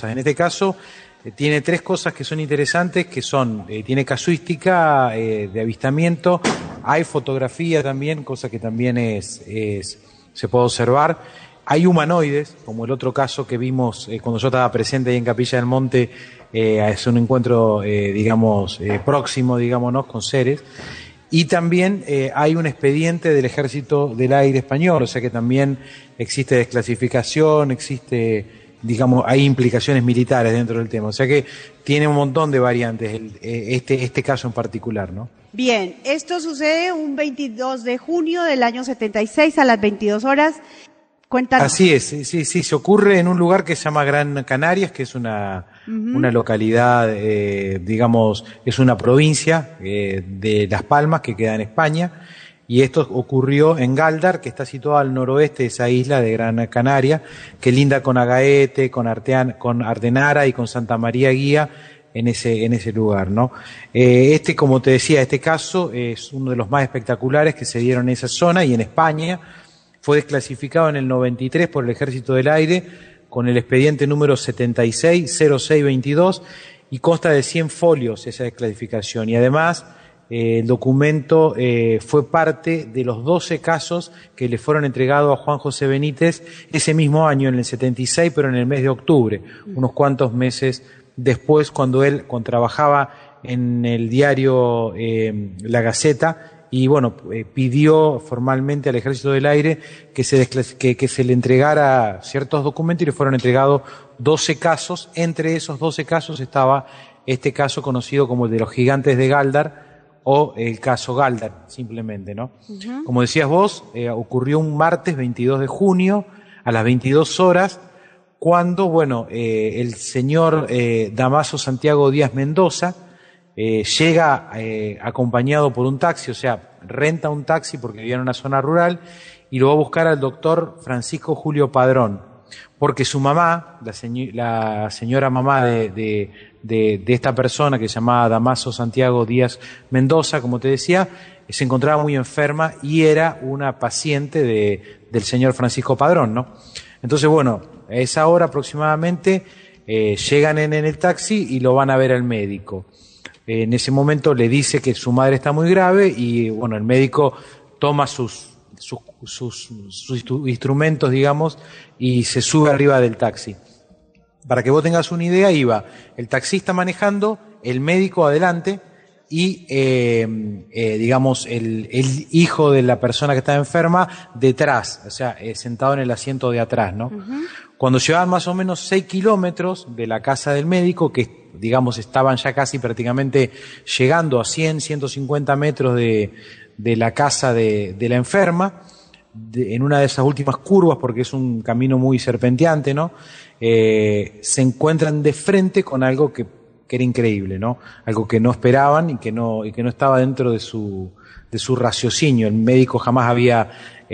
costas. En este caso tiene tres cosas que son interesantes, que son, tiene casuística de avistamiento, hay fotografía también, cosa que también se puede observar. Hay humanoides, como el otro caso que vimos cuando yo estaba presente ahí en Capilla del Monte, es un encuentro, próximo, digámonos, con seres. Y también hay un expediente del Ejército del Aire Español, o sea que también existe desclasificación, digamos, hay implicaciones militares dentro del tema. O sea que tiene un montón de variantes este caso en particular, ¿no? Bien, esto sucede un 22 de junio del año 76 a las 22 horas. Cuéntanos. Así es, sí, se ocurre en un lugar que se llama Gran Canarias, que es una localidad, digamos, es una provincia de Las Palmas que queda en España, y esto ocurrió en Gáldar, que está situado al noroeste de esa isla de Gran Canaria, que linda con Agaete, con Artenara y con Santa María Guía, en ese lugar, ¿no? Como te decía, este caso es uno de los más espectaculares que se dieron en esa zona y en España. Fue desclasificado en el 93 por el Ejército del Aire con el expediente número 760622 y consta de 100 folios esa desclasificación. Y además el documento fue parte de los 12 casos que le fueron entregados a Juan José Benítez ese mismo año, en el 76, pero en el mes de octubre, unos cuantos meses después, cuando trabajaba en el diario La Gaceta. Y bueno, pidió formalmente al Ejército del Aire que se le entregara ciertos documentos y le fueron entregados 12 casos. Entre esos 12 casos estaba este caso conocido como el de los gigantes de Gáldar o el caso Gáldar, simplemente, ¿no? Como decías vos, ocurrió un martes 22 de junio a las 22 horas cuando, bueno, el señor Damaso Santiago Díaz Mendoza llega acompañado por un taxi, o sea, renta un taxi porque vivía en una zona rural y lo va a buscar al doctor Francisco Julio Padrón, porque su mamá, la señora mamá de esta persona que se llamaba Damaso Santiago Díaz Mendoza, como te decía, se encontraba muy enferma y era una paciente del señor Francisco Padrón, ¿no? Entonces, bueno, a esa hora aproximadamente llegan en el taxi y lo van a ver al médico. En ese momento le dice que su madre está muy grave y, bueno, el médico toma sus instrumentos, digamos, y se sube arriba del taxi. Para que vos tengas una idea, iba el taxista manejando, el médico adelante y, digamos, el hijo de la persona que estaba enferma detrás, o sea, sentado en el asiento de atrás, ¿no? Cuando llevaban más o menos 6 kilómetros de la casa del médico, que digamos estaban ya casi prácticamente llegando a 100-150 metros de la casa de la enferma, en una de esas últimas curvas, porque es un camino muy serpenteante, ¿no? Se encuentran de frente con algo que era increíble, ¿no? Algo que no esperaban y que no estaba dentro de su raciocinio. El médico jamás había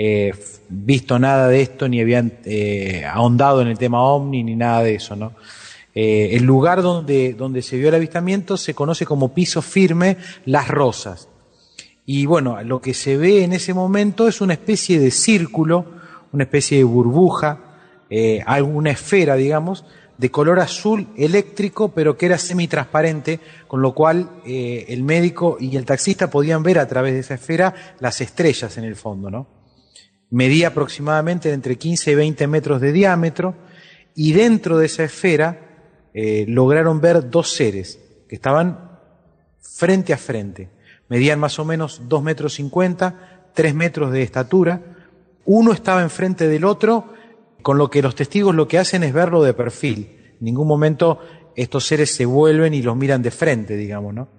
visto nada de esto, ni habían ahondado en el tema OVNI, ni nada de eso, ¿no? El lugar donde se vio el avistamiento se conoce como piso firme Las Rosas. Y bueno, lo que se ve en ese momento es una especie de círculo, una especie de burbuja, alguna esfera, digamos, de color azul eléctrico, pero que era semitransparente, con lo cual el médico y el taxista podían ver a través de esa esfera las estrellas en el fondo, ¿no? Medía aproximadamente entre 15 y 20 metros de diámetro, y dentro de esa esfera lograron ver dos seres que estaban frente a frente. Medían más o menos 2,50 metros, 3 metros de estatura. Uno estaba enfrente del otro, con lo que los testigos lo que hacen es verlo de perfil. En ningún momento estos seres se vuelven y los miran de frente, digamos, ¿no?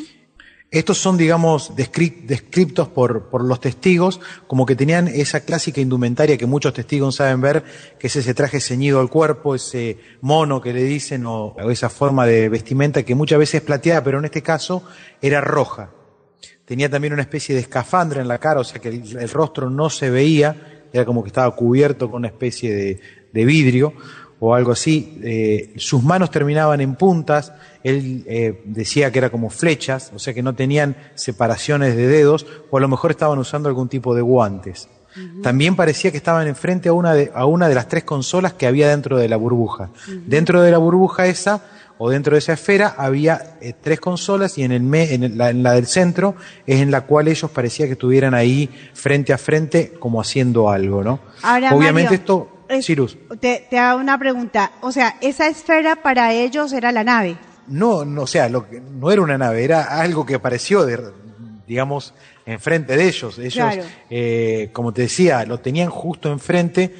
Estos son, digamos, descriptos por los testigos como que tenían esa clásica indumentaria que muchos testigos saben ver, que es ese traje ceñido al cuerpo, ese mono que le dicen, o esa forma de vestimenta que muchas veces es plateada, pero en este caso era roja. Tenía también una especie de escafandra en la cara, o sea que el rostro no se veía, era como que estaba cubierto con una especie de vidrio o algo así. Sus manos terminaban en puntas, él decía que era como flechas, o sea que no tenían separaciones de dedos, o a lo mejor estaban usando algún tipo de guantes. También parecía que estaban enfrente a una de las 3 consolas que había dentro de la burbuja. Dentro de la burbuja esa, o dentro de esa esfera, había 3 consolas y en la del centro es en la cual ellos parecía que estuvieran ahí frente a frente como haciendo algo, ¿no? Ahora, obviamente Mario, Cyrus. te hago una pregunta. O sea, esa esfera para ellos era la nave. No, o sea, no era una nave, era algo que apareció, digamos, enfrente de ellos. Ellos, Claro. Como te decía, lo tenían justo enfrente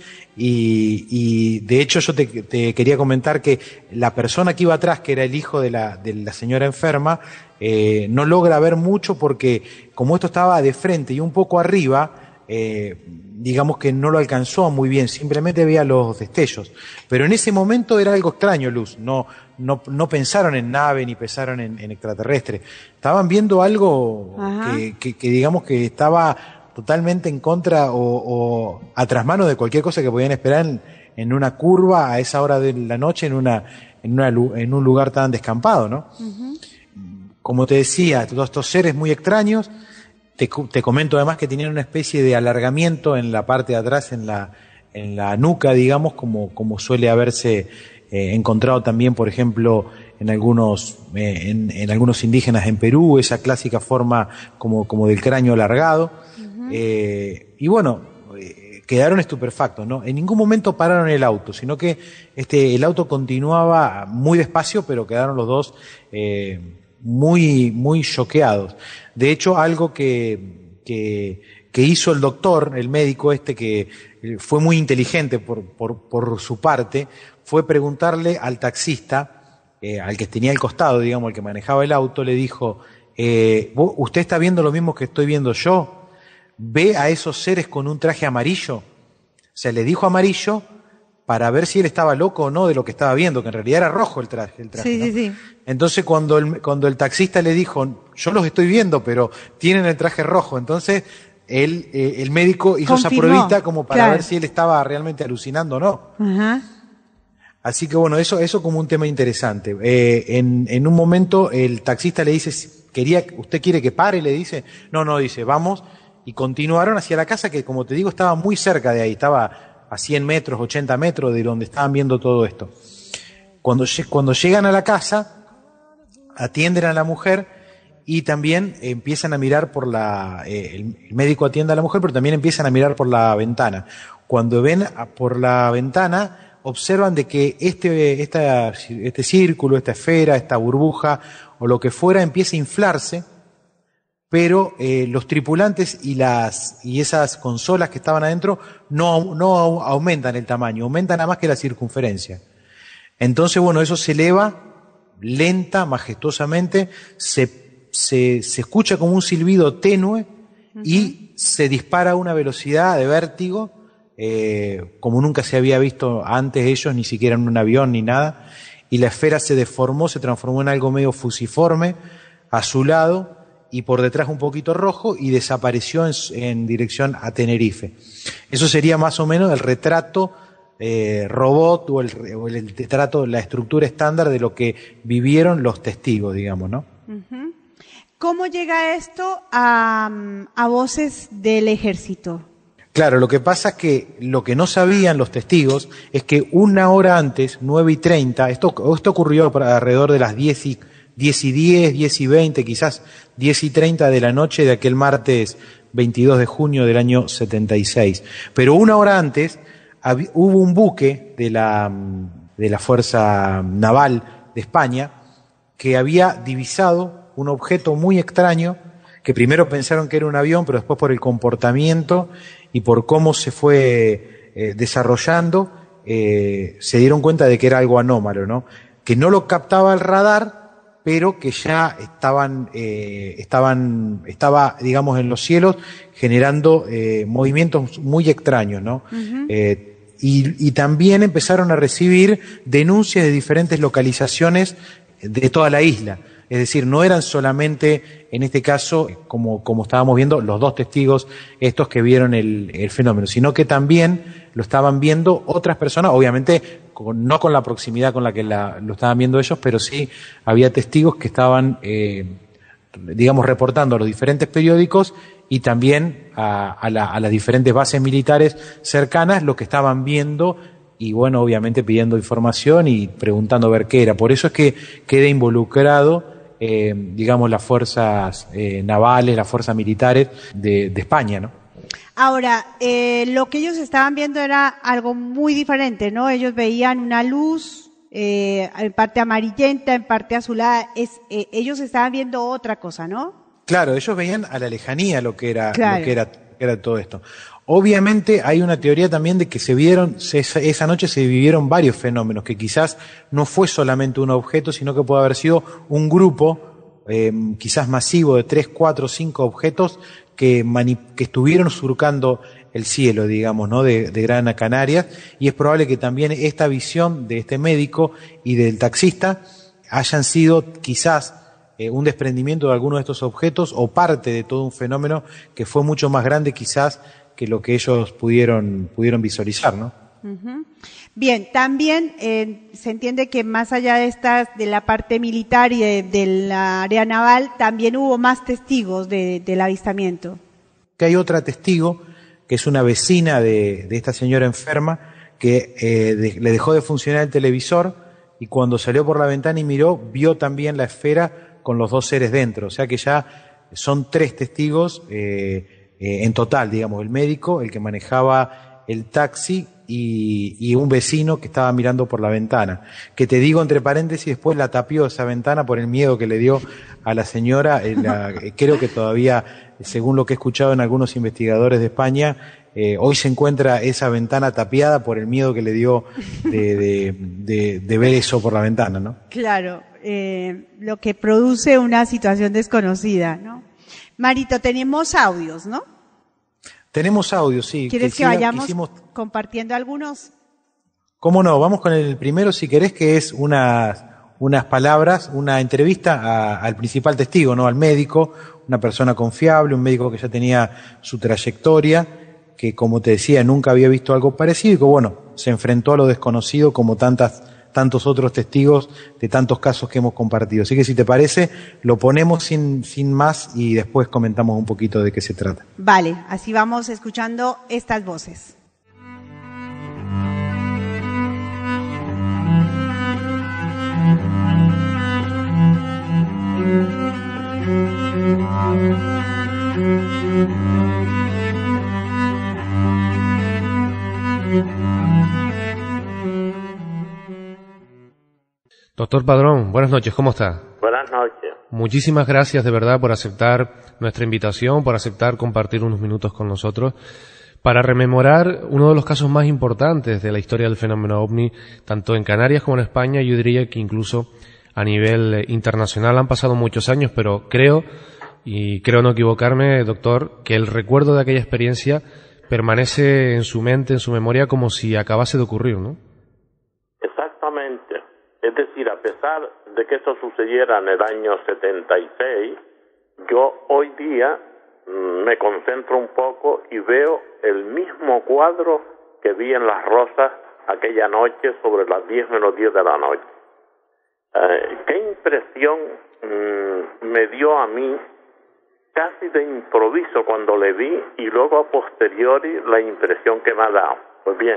y de hecho yo te quería comentar que la persona que iba atrás, que era el hijo de la señora enferma, no logra ver mucho porque como esto estaba de frente y un poco arriba, digamos que no lo alcanzó muy bien, simplemente veía los destellos. Pero en ese momento era algo extraño, Luz, no pensaron en nave ni pensaron en extraterrestre. Estaban viendo algo que digamos que estaba totalmente en contra o a trasmano de cualquier cosa que podían esperar en una curva a esa hora de la noche en un lugar tan descampado, ¿no? Como te decía, todos estos seres muy extraños. Te comento además que tenían una especie de alargamiento en la parte de atrás, en la nuca, digamos, como suele haberse encontrado también, por ejemplo, en algunos indígenas en Perú, esa clásica forma como del cráneo alargado. Y bueno, quedaron estupefactos, ¿no? En ningún momento pararon el auto, sino que el auto continuaba muy despacio, pero quedaron los dos muy, muy choqueados. De hecho, algo que hizo el doctor, el médico que fue muy inteligente por su parte, fue preguntarle al taxista, al que tenía al costado, digamos, el que manejaba el auto, le dijo, ¿usted está viendo lo mismo que estoy viendo yo? ¿Ve a esos seres con un traje amarillo? O sea, le dijo amarillo para ver si él estaba loco o no de lo que estaba viendo, que en realidad era rojo el traje. Sí, ¿no? sí. Entonces cuando el taxista le dijo, yo los estoy viendo, pero tienen el traje rojo, entonces el médico hizo esa pruebita como para ver si él estaba realmente alucinando o no. Así que bueno, eso como un tema interesante. En un momento el taxista le dice, ¿usted quiere que pare? Le dice, no, dice, vamos. Y continuaron hacia la casa que, como te digo, estaba muy cerca de ahí, estaba a 100 metros, 80 metros de donde estaban viendo todo esto. Cuando llegan a la casa, atienden a la mujer y también empiezan a mirar el médico atiende a la mujer, pero también empiezan a mirar por la ventana. Cuando ven por la ventana, observan de que este círculo, esta esfera, esta burbuja o lo que fuera empieza a inflarse, pero los tripulantes y esas consolas que estaban adentro no aumentan el tamaño, aumentan nada más que la circunferencia. Entonces, bueno, eso se eleva lenta, majestuosamente, se escucha como un silbido tenue y se dispara a una velocidad de vértigo, como nunca se había visto antes ellos, ni siquiera en un avión ni nada, y la esfera se deformó, se transformó en algo medio fusiforme, azulado, y por detrás un poquito rojo, y desapareció en dirección a Tenerife. Eso sería más o menos el retrato robot o el retrato, la estructura estándar de lo que vivieron los testigos, digamos, ¿no? ¿Cómo llega esto a voces del ejército? Claro, lo que pasa es que lo que no sabían los testigos es que una hora antes, 9:30, esto ocurrió alrededor de las 10:10, 10:20, quizás 10:30 de la noche de aquel martes 22 de junio del año 76. Pero una hora antes hubo un buque de la Fuerza Naval de España que había divisado un objeto muy extraño, que primero pensaron que era un avión, pero después por el comportamiento y por cómo se fue desarrollando, se dieron cuenta de que era algo anómalo, ¿no? Que no lo captaba el radar, pero que ya estaba, digamos, en los cielos generando movimientos muy extraños, ¿no? Y también empezaron a recibir denuncias de diferentes localizaciones de toda la isla. Es decir, no eran solamente, en este caso, como estábamos viendo, los dos testigos estos que vieron el fenómeno, sino que también lo estaban viendo otras personas, obviamente no con la proximidad con la que lo estaban viendo ellos, pero sí había testigos que estaban, digamos, reportando a los diferentes periódicos y también a las diferentes bases militares cercanas, lo que estaban viendo y bueno, obviamente pidiendo información y preguntando a ver qué era. Por eso es que queda involucrado, digamos, las fuerzas navales, las fuerzas militares de España, ¿no? Ahora, lo que ellos estaban viendo era algo muy diferente, ¿no? Ellos veían una luz, en parte amarillenta, en parte azulada. Ellos estaban viendo otra cosa, ¿no? Claro, ellos veían a la lejanía lo que era, Claro. lo que era todo esto. Obviamente hay una teoría también de que esa noche se vivieron varios fenómenos, que quizás no fue solamente un objeto, sino que puede haber sido un grupo, quizás masivo, de 3, 4, 5 objetos que estuvieron surcando el cielo, digamos, ¿no? de Gran Canaria, y es probable que también esta visión de este médico y del taxista hayan sido quizás un desprendimiento de alguno de estos objetos o parte de todo un fenómeno que fue mucho más grande quizás que lo que ellos pudieron visualizar, ¿no? Uh-huh. Bien, también se entiende que más allá de la parte militar y de la área naval, también hubo más testigos del avistamiento. Que hay otra testigo, que es una vecina de esta señora enferma, que le dejó de funcionar el televisor y cuando salió por la ventana y miró, vio también la esfera con los 2 seres dentro. O sea que ya son 3 testigos en total, digamos, el médico, el que manejaba el taxi y un vecino que estaba mirando por la ventana. Que te digo entre paréntesis, después la tapió esa ventana por el miedo que le dio a la señora. Creo que todavía, según lo que he escuchado en algunos investigadores de España, hoy se encuentra esa ventana tapiada por el miedo que le dio de ver eso por la ventana, ¿no? Claro, lo que produce una situación desconocida, ¿no? Marito, tenemos audios, ¿no? Tenemos audios, sí. ¿Quieres que vayamos compartiendo algunos? ¿Cómo no? Vamos con el primero, si querés, que es unas palabras, una entrevista al principal testigo, ¿no? Al médico, una persona confiable, un médico que ya tenía su trayectoria, que como te decía, nunca había visto algo parecido y que bueno, se enfrentó a lo desconocido como tantos otros testigos de tantos casos que hemos compartido. Así que si te parece, lo ponemos sin más y después comentamos un poquito de qué se trata. Vale, así vamos escuchando estas voces. Doctor Padrón, buenas noches, ¿cómo está? Buenas noches. Muchísimas gracias de verdad por aceptar nuestra invitación, por aceptar compartir unos minutos con nosotros para rememorar uno de los casos más importantes de la historia del fenómeno OVNI, tanto en Canarias como en España. Yo diría que incluso a nivel internacional han pasado muchos años, pero creo no equivocarme, doctor, que el recuerdo de aquella experiencia permanece en su mente, en su memoria, como si acabase de ocurrir, ¿no? Exactamente. Es decir, a pesar de que esto sucediera en el año 76, yo hoy día me concentro un poco y veo el mismo cuadro que vi en Las Rosas aquella noche sobre las 10 menos 10 de la noche. ¿Qué impresión me dio a mí casi de improviso cuando le vi y luego a posteriori la impresión que me ha dado? Pues bien,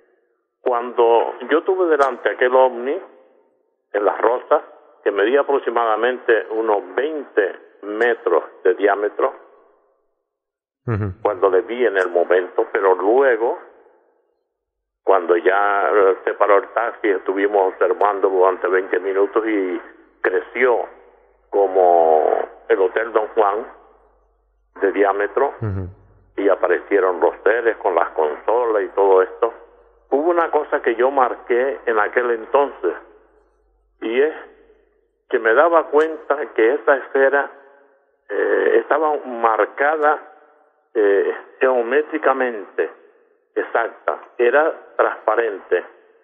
cuando yo tuve delante aquel ovni en Las Rosas, que medía aproximadamente unos 20 metros de diámetro, cuando le vi en el momento, pero luego, cuando ya se paró el taxi, estuvimos observando durante 20 minutos y creció como el Hotel Don Juan de diámetro, y aparecieron los seres con las consolas y todo esto. Hubo una cosa que yo marqué en aquel entonces, y es que me daba cuenta que esa esfera estaba marcada geométricamente exacta, era transparente,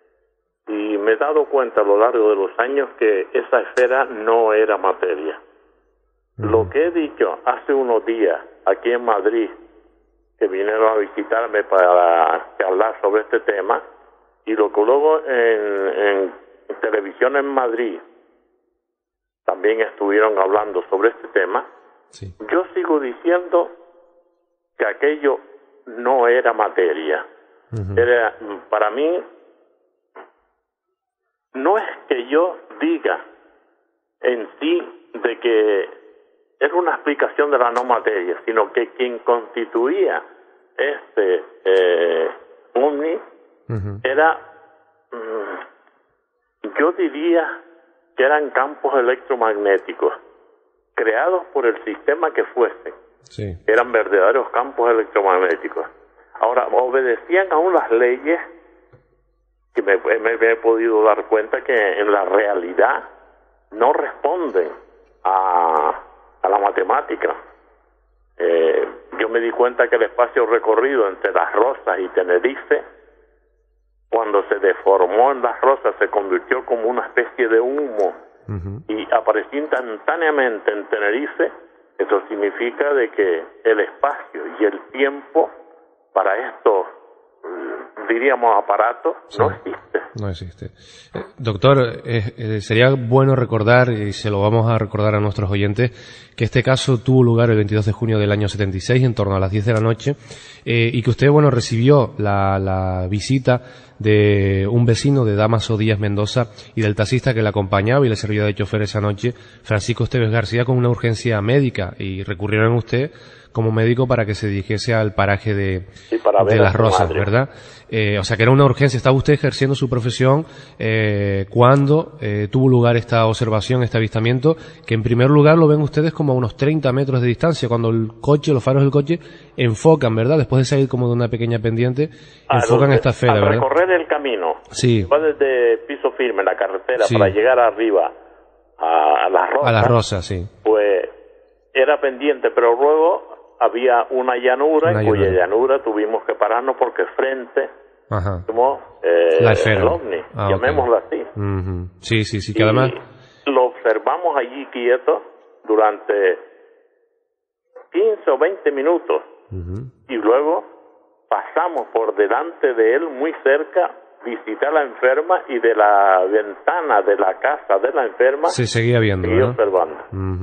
y me he dado cuenta a lo largo de los años que esa esfera no era materia. Lo que he dicho hace unos días aquí en Madrid, que vinieron a visitarme para hablar sobre este tema, y lo que luego en televisión en Madrid también estuvieron hablando sobre este tema, sí. Yo sigo diciendo que aquello no era materia. Era, para mí, no es que yo diga en sí de que era una explicación de la no materia, sino que quien constituía este ovni era, yo diría que eran campos electromagnéticos creados por el sistema que fuese. Sí. Eran verdaderos campos electromagnéticos. Ahora, obedecían aún las leyes que me he podido dar cuenta que en la realidad no responden a la matemática. Yo me di cuenta que el espacio recorrido entre Las Rosas y Tenerife, cuando se deformó en Las Rosas, se convirtió como una especie de humo y apareció instantáneamente en Tenerife. Eso significa de que el espacio y el tiempo para estos, diríamos, aparatos, no existe. No existe. Doctor, sería bueno recordar, y se lo vamos a recordar a nuestros oyentes, que este caso tuvo lugar el 22 de junio del año 76, en torno a las 10 de la noche, y que usted, bueno, recibió la visita de un vecino de Dámaso Díaz Mendoza y del taxista que le acompañaba y le servía de chofer esa noche, Francisco Esteves García, con una urgencia médica, y recurrieron a usted como médico para que se dirigiese al paraje de Las Rosas, ¿verdad? O sea que era una urgencia. Estaba usted ejerciendo su profesión cuando tuvo lugar esta observación, este avistamiento, que en primer lugar lo ven ustedes como a unos 30 metros de distancia, cuando el coche, los faros del coche enfocan, ¿verdad? Después de salir como de una pequeña pendiente, enfocan esta esfera, ¿verdad? Al recorrer el camino, sí, va desde piso firme, la carretera, sí, para llegar arriba a Las Rosas. A Las Rosas, sí. Pues era pendiente, pero luego había una llanura, en cuya llanura tuvimos que pararnos porque frente tuvimos la esfera, el ovni, llamémoslo así. Sí, sí, sí, que además lo observamos allí quieto durante 15 o 20 minutos y luego pasamos por delante de él muy cerca, visité a la enferma y de la ventana de la casa de la enferma se seguía viendo, seguía observando.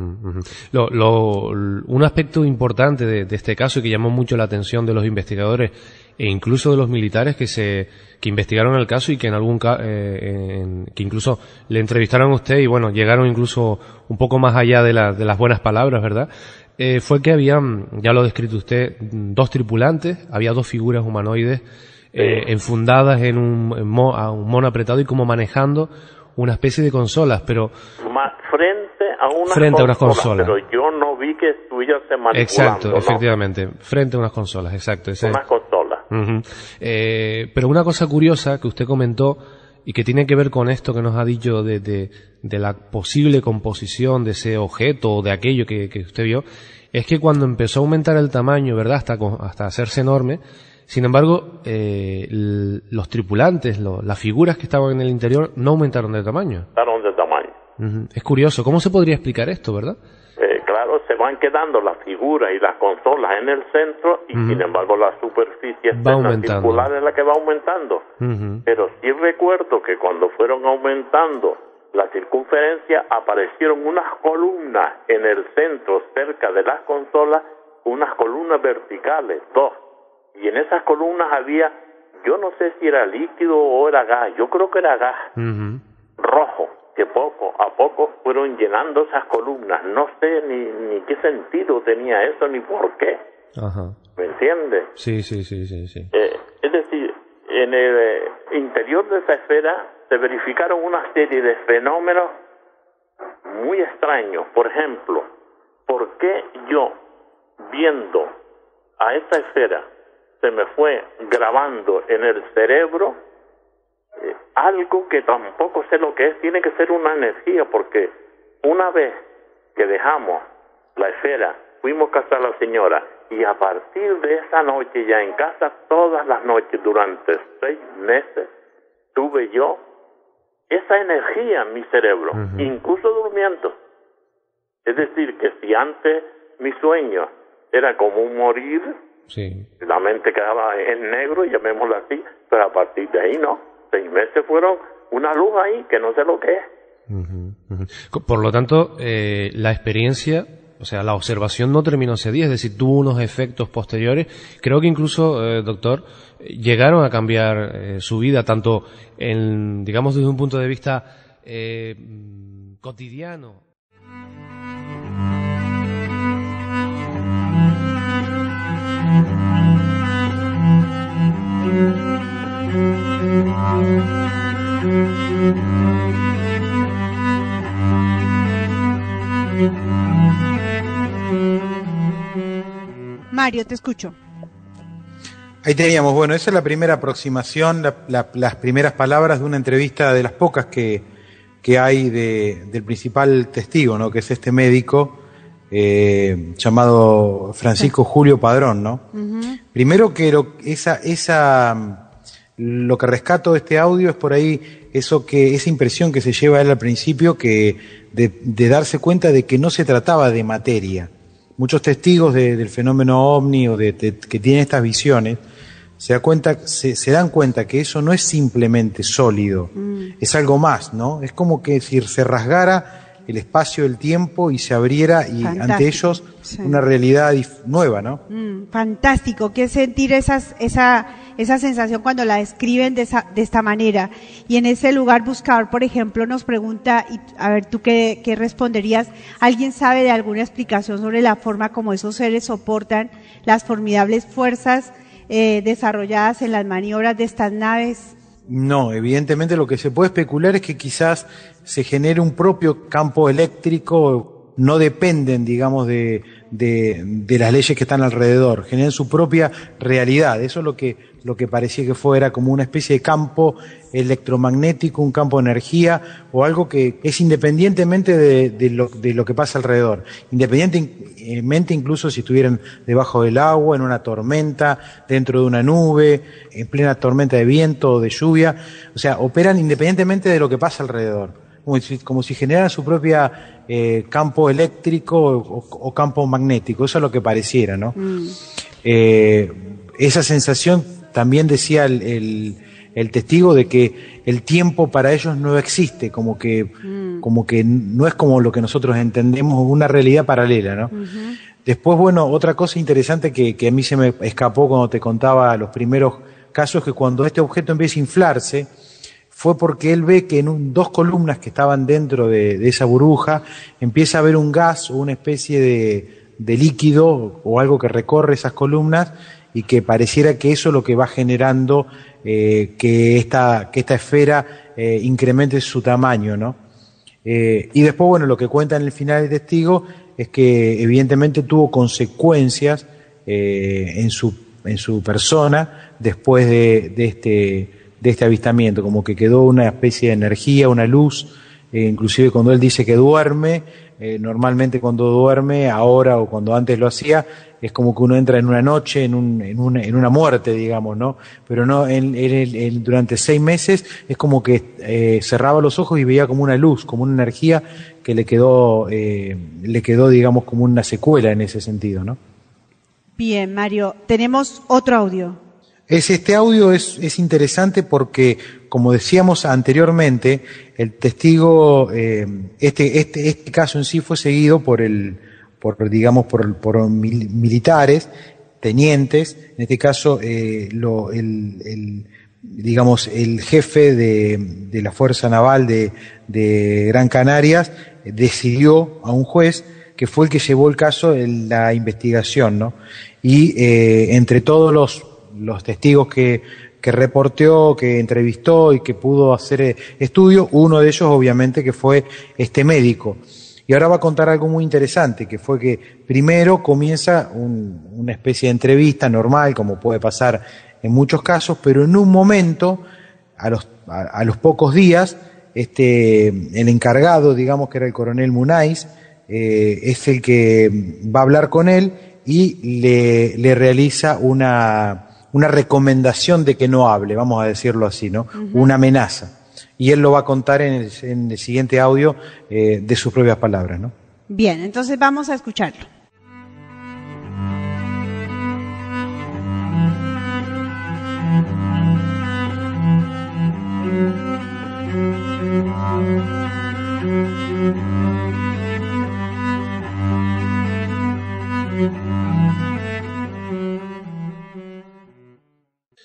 Un aspecto importante de este caso y que llamó mucho la atención de los investigadores e incluso de los militares que investigaron el caso y que que incluso le entrevistaron a usted y bueno, llegaron incluso un poco más allá de las buenas palabras, ¿verdad? Fue que habían, ya lo ha descrito usted, 2 tripulantes, había 2 figuras humanoides enfundadas en un mono apretado y como manejando una especie de consolas, pero frente a unas consolas. Pero yo no vi que estuviese manipulando. Exacto, efectivamente, frente a unas consolas, exacto. Unas consolas. Pero una cosa curiosa que usted comentó y que tiene que ver con esto que nos ha dicho de la posible composición de ese objeto o de aquello que usted vio, es que cuando empezó a aumentar el tamaño, ¿verdad?, hasta hacerse enorme, sin embargo, los tripulantes, las figuras que estaban en el interior no aumentaron de tamaño. Aumentaron de tamaño. Es curioso. ¿Cómo se podría explicar esto, verdad? Claro, se van quedando las figuras y las consolas en el centro y sin embargo la superficie circular es la que va aumentando. Pero sí recuerdo que cuando fueron aumentando la circunferencia aparecieron unas columnas en el centro cerca de las consolas, unas columnas verticales, 2. Y en esas columnas había, yo no sé si era líquido o era gas, yo creo que era gas rojo, que poco a poco fueron llenando esas columnas. No sé ni qué sentido tenía eso, ni por qué. ¿Me entiendes? Sí. Es decir, en el interior de esa esfera se verificaron una serie de fenómenos muy extraños. Por ejemplo, ¿por qué yo, viendo a esa esfera, se me fue grabando en el cerebro algo que tampoco sé lo que es? Tiene que ser una energía, porque una vez que dejamos la esfera, fuimos a casa de la señora, y a partir de esa noche, ya en casa todas las noches durante 6 meses, tuve yo esa energía en mi cerebro, incluso durmiendo. Es decir, que si antes mi sueño era como un morir, la mente quedaba en negro, llamémoslo así, pero a partir de ahí no. 6 meses fueron una luz ahí que no sé lo que es. Por lo tanto, la experiencia O sea, la observación no terminó ese día, es decir, tuvo unos efectos posteriores. Creo que incluso, doctor, llegaron a cambiar su vida, tanto en, digamos, desde un punto de vista cotidiano. Mario, te escucho. Ahí teníamos, bueno, esa es la primera aproximación, las primeras palabras de una entrevista de las pocas que hay del principal testigo, ¿no? Que es este médico llamado Francisco Julio Padrón, ¿no? Primero que lo que rescato de este audio es por ahí esa impresión que se lleva él al principio, que de darse cuenta de que no se trataba de materia. Muchos testigos del fenómeno ovni o que tienen estas visiones se dan cuenta que eso no es simplemente sólido, es algo más, ¿no? Es como que si se rasgara el espacio del tiempo y se abriera y fantástico, ante ellos sí, una realidad nueva, ¿no? Fantástico, que sentir esa sensación cuando la describen de esta manera. Y en ese lugar buscador, por ejemplo, nos pregunta, y a ver, ¿tú qué responderías? ¿Alguien sabe de alguna explicación sobre la forma como esos seres soportan las formidables fuerzas desarrolladas en las maniobras de estas naves? No, evidentemente lo que se puede especular es que quizás se genere un propio campo eléctrico, no dependen, digamos, de las leyes que están alrededor, generan su propia realidad. Eso es lo que parecía que fuera como una especie de campo electromagnético, un campo de energía o algo que es independientemente de lo que pasa alrededor, independientemente incluso si estuvieran debajo del agua, en una tormenta, dentro de una nube, en plena tormenta de viento o de lluvia, o sea, operan independientemente de lo que pasa alrededor, como si generaran su propia campo eléctrico o campo magnético. Eso es lo que pareciera, ¿no? Esa sensación también decía el testigo de que el tiempo para ellos no existe, como que no es como lo que nosotros entendemos, una realidad paralela, ¿no? Después, bueno, otra cosa interesante que a mí se me escapó cuando te contaba los primeros casos, que cuando este objeto empieza a inflarse, fue porque él ve que en dos columnas que estaban dentro de esa burbuja empieza a haber un gas o una especie de líquido o algo que recorre esas columnas, y que pareciera que eso es lo que va generando que esta esfera incremente su tamaño, ¿no? Y después, bueno, lo que cuenta en el final el testigo es que evidentemente tuvo consecuencias en su persona después de este avistamiento, como que quedó una especie de energía, una luz, inclusive cuando él dice que duerme, normalmente cuando duerme, ahora o cuando antes lo hacía, es como que uno entra en una noche, en una muerte, digamos, ¿no? Pero no, durante 6 meses es como que cerraba los ojos y veía como una luz, como una energía que le quedó, digamos, como una secuela en ese sentido, ¿no? Bien, Mario, tenemos otro audio. Este audio es interesante porque, como decíamos anteriormente, el testigo, este caso en sí fue seguido por militares, tenientes. En este caso, digamos, el jefe de la Fuerza Naval de Gran Canarias decidió a un juez, que fue el que llevó el caso en la investigación, ¿no? Y entre todos los testigos que reporteó, que entrevistó y que pudo hacer estudio, uno de ellos obviamente que fue este médico. Y ahora va a contar algo muy interesante, que fue que primero comienza una especie de entrevista normal, como puede pasar en muchos casos, pero en un momento, a los pocos días, el encargado, digamos que era el coronel Munaiz, es el que va a hablar con él y le realiza una recomendación de que no hable, vamos a decirlo así, ¿no? Una amenaza. Y él lo va a contar en el siguiente audio de sus propias palabras, ¿no? Bien, entonces vamos a escucharlo.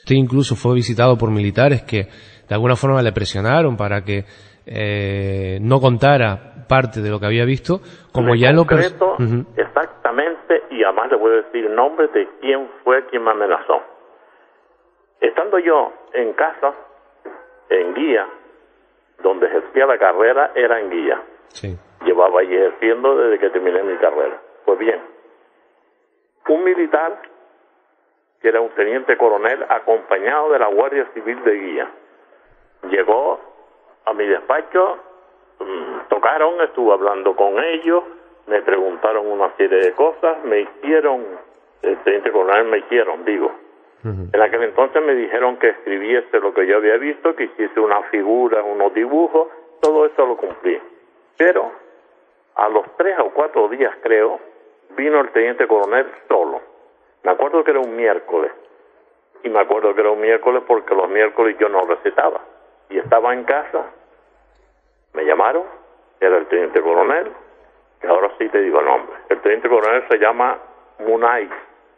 Usted incluso fue visitado por militares que de alguna forma le presionaron para que no contara parte de lo que había visto, como en ya en lo concreto, exactamente, y además le voy a decir el nombre de quién fue quien me amenazó. Estando yo en casa, en Guía, donde ejercía la carrera, era en Guía. Sí. Llevaba ahí ejerciendo desde que terminé mi carrera. Pues bien, un militar, que era un teniente coronel, acompañado de la Guardia Civil de Guía, llegó a mi despacho, tocaron, estuve hablando con ellos, me preguntaron una serie de cosas, me hicieron, el teniente coronel en aquel entonces me dijeron que escribiese lo que yo había visto, que hiciese una figura, unos dibujos, todo eso lo cumplí. Pero a los 3 o 4 días, creo, vino el teniente coronel solo. Me acuerdo que era un miércoles, y me acuerdo que era un miércoles porque los miércoles yo no recetaba, y estaba en casa. Me llamaron, era el teniente coronel, que ahora sí te digo el nombre. El teniente coronel se llama Munay,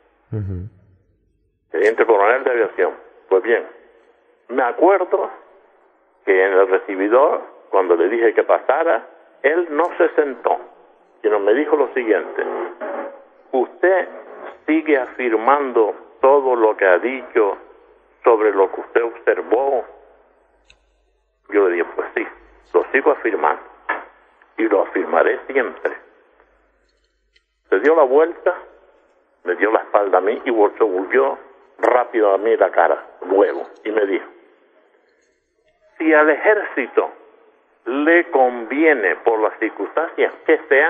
teniente coronel de aviación. Pues bien, me acuerdo que en el recibidor, cuando le dije que pasara, él no se sentó, sino me dijo lo siguiente: usted sigue afirmando todo lo que ha dicho sobre lo que usted observó. Yo le dije, pues sí, lo sigo afirmando y lo afirmaré siempre. Se dio la vuelta, me dio la espalda a mí y se volvió rápido a mí la cara, luego, y me dijo: si al ejército le conviene, por las circunstancias que sean,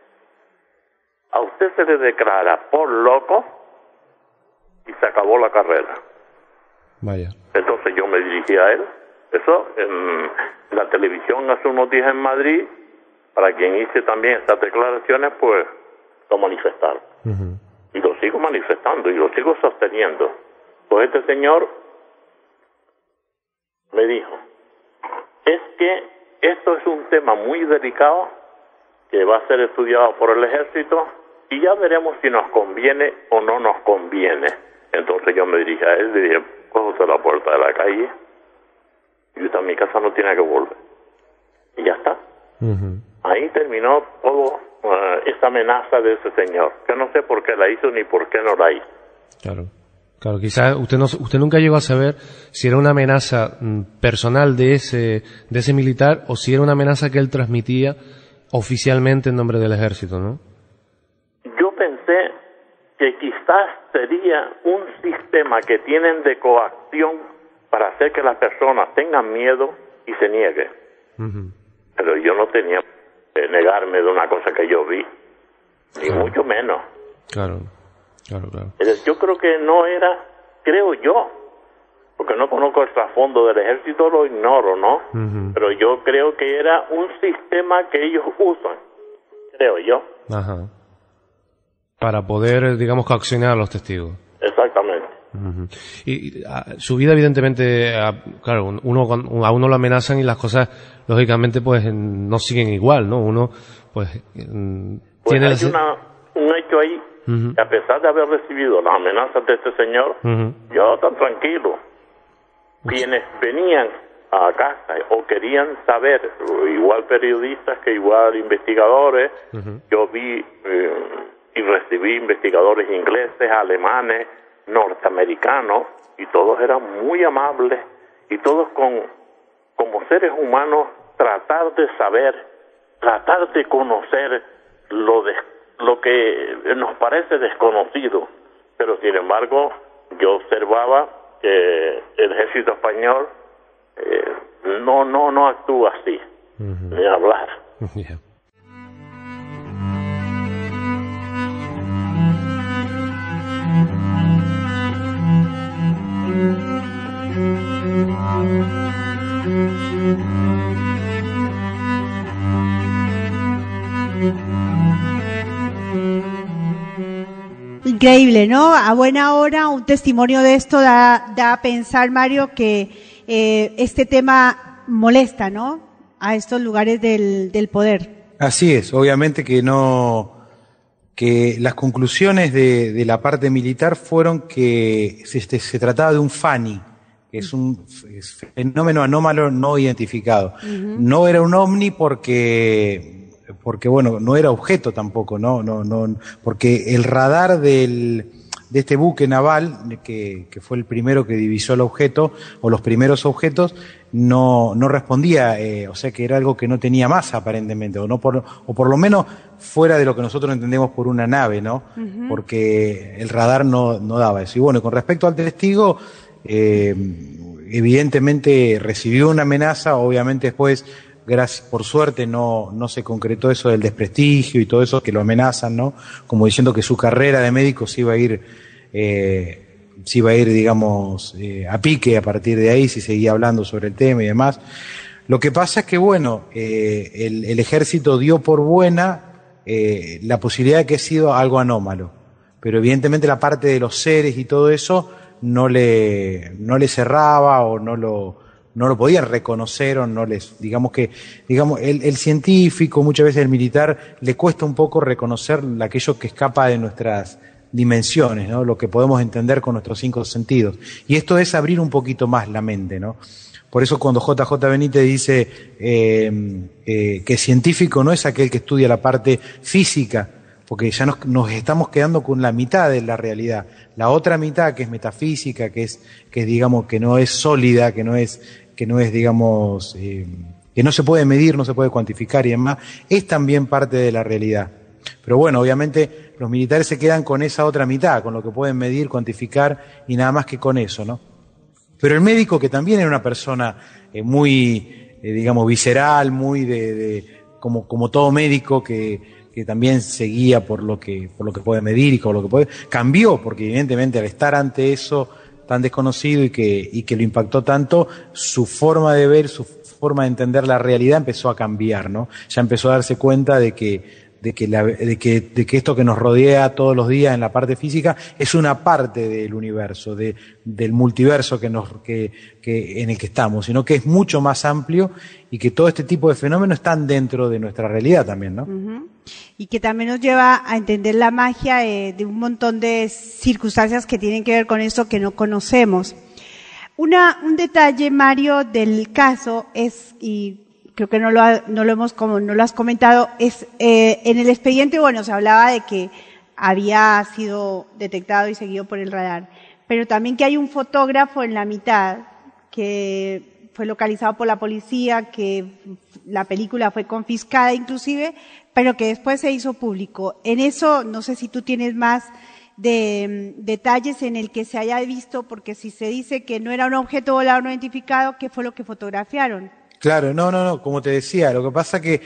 a usted se le declara por loco y se acabó la carrera. Vaya. Entonces yo me dirigí a él. Eso en la televisión hace unos días en Madrid, para quien hice también estas declaraciones, pues lo manifestaron. Y lo sigo manifestando y lo sigo sosteniendo. Pues este señor me dijo: es que esto es un tema muy delicado que va a ser estudiado por el ejército y ya veremos si nos conviene o no nos conviene. Entonces yo me dirigí a él y le dije: cójase la puerta de la calle y usted a mi casa no tiene que volver. Y ya está. Ahí terminó todo esa amenaza de ese señor, que no sé por qué la hizo ni por qué no la hizo. Claro. Claro, quizás usted nunca llegó a saber si era una amenaza personal de ese militar o si era una amenaza que él transmitía oficialmente en nombre del ejército, ¿no? Yo pensé que quizás sería un sistema que tienen de coacción para hacer que las personas tengan miedo y se nieguen. Pero yo no tenía que negarme de una cosa que yo vi, ni mucho menos. Claro. Yo creo que no era, creo yo, porque no conozco el trasfondo del ejército, lo ignoro, ¿no? Pero yo creo que era un sistema que ellos usan, creo yo. Para poder, digamos, coaccionar a los testigos. Exactamente. Y su vida, evidentemente, claro, a uno lo amenazan y las cosas, lógicamente, pues no siguen igual, ¿no? Uno, pues tiene un hecho ahí, que a pesar de haber recibido las amenazas de este señor, yo tan tranquilo. Quienes venían a casa o querían saber, igual periodistas que igual investigadores, yo vi y recibí investigadores ingleses, alemanes, norteamericanos, y todos eran muy amables, y todos como seres humanos tratar de saber, tratar de conocer lo que nos parece desconocido. Pero sin embargo yo observaba que el ejército español no actúa así, ni hablar. Increíble, ¿no? A buena hora un testimonio de esto da a pensar, Mario, que este tema molesta, ¿no? A estos lugares del poder. Así es, obviamente que que las conclusiones de la parte militar fueron que se trataba de un FANI, que es un fenómeno anómalo no identificado. No era un ovni porque bueno, no era objeto tampoco, no, porque el radar de este buque naval, que fue el primero que divisó el objeto, o los primeros objetos, no respondía, o sea que era algo que no tenía masa aparentemente, o por lo menos fuera de lo que nosotros entendemos por una nave, ¿no? Porque el radar no daba eso. Y bueno, con respecto al testigo, evidentemente recibió una amenaza, obviamente después, por suerte no se concretó eso del desprestigio y todo eso, que lo amenazan, ¿no? Como diciendo que su carrera de médico se iba a ir, digamos, a pique a partir de ahí, si seguía hablando sobre el tema y demás. Lo que pasa es que, bueno, el ejército dio por buena la posibilidad de que ha sido algo anómalo, pero evidentemente la parte de los seres y todo eso no le cerraba o no lo podían reconocer, o no les, digamos, el científico, muchas veces el militar, le cuesta un poco reconocer aquello que escapa de nuestras dimensiones, ¿no? Lo que podemos entender con nuestros 5 sentidos. Y esto es abrir un poquito más la mente, ¿no? Por eso cuando JJ Benítez dice que científico no es aquel que estudia la parte física, porque ya nos estamos quedando con la mitad de la realidad. La otra mitad, que es metafísica, que es digamos, que no es sólida, que no es digamos, que no se puede medir, no se puede cuantificar y demás, es también parte de la realidad. Pero bueno, obviamente los militares se quedan con esa otra mitad, con lo que pueden medir, cuantificar y nada más que con eso, ¿no? Pero el médico, que también era una persona muy, digamos, visceral, muy como todo médico que también seguía por lo que puede medir y por lo que puede, cambió, porque evidentemente al estar ante eso tan desconocido y que lo impactó tanto, su forma de ver, su forma de entender la realidad empezó a cambiar, ¿no? Ya empezó a darse cuenta de que esto que nos rodea todos los días en la parte física es una parte del universo, del multiverso en el que estamos, sino que es mucho más amplio y que todo este tipo de fenómenos están dentro de nuestra realidad también, ¿no? Y que también nos lleva a entender la magia de un montón de circunstancias que tienen que ver con eso que no conocemos. Un detalle, Mario, del caso es, y creo que no lo has comentado, es en el expediente, bueno, se hablaba de que había sido detectado y seguido por el radar, pero también que hay un fotógrafo en la mitad que fue localizado por la policía, que la película fue confiscada inclusive, pero que después se hizo público. En eso, no sé si tú tienes más de detalles en el que se haya visto, porque si se dice que no era un objeto volador no identificado, ¿qué fue lo que fotografiaron? Claro, no, como te decía, lo que pasa que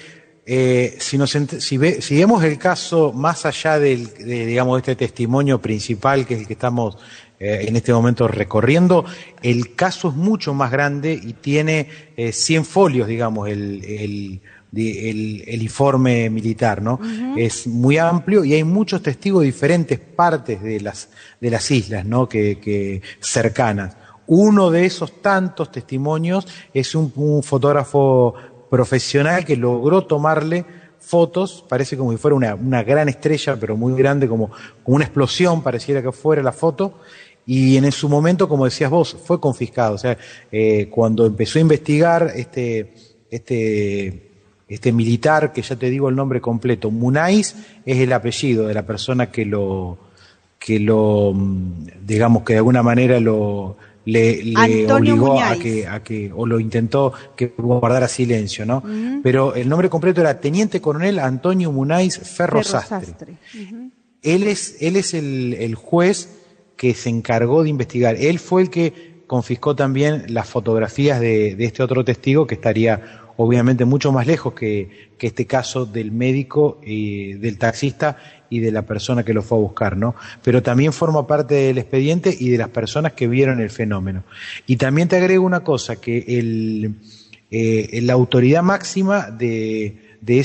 si vemos el caso más allá digamos, este testimonio principal, que es el que estamos en este momento recorriendo, el caso es mucho más grande y tiene 100 folios, digamos, el informe militar, ¿no? Es muy amplio y hay muchos testigos de diferentes partes de las islas, ¿no? que cercanas. Uno de esos tantos testimonios es un fotógrafo profesional que logró tomarle fotos, parece como si fuera una gran estrella, pero muy grande, como una explosión, pareciera que fuera la foto, y en su momento, como decías vos, fue confiscado. O sea, cuando empezó a investigar este militar, que ya te digo el nombre completo, Munais es el apellido de la persona que lo digamos, que de alguna manera le obligó a que o lo intentó que guardara silencio, ¿no? Pero el nombre completo era Teniente Coronel Antonio Munais Ferrosastre. Él es el juez que se encargó de investigar. Él fue el que confiscó también las fotografías de este otro testigo, que estaría obviamente mucho más lejos que este caso del médico y del taxista y de la persona que lo fue a buscar, ¿no? Pero también forma parte del expediente y de las personas que vieron el fenómeno. Y también te agrego una cosa, que la autoridad máxima de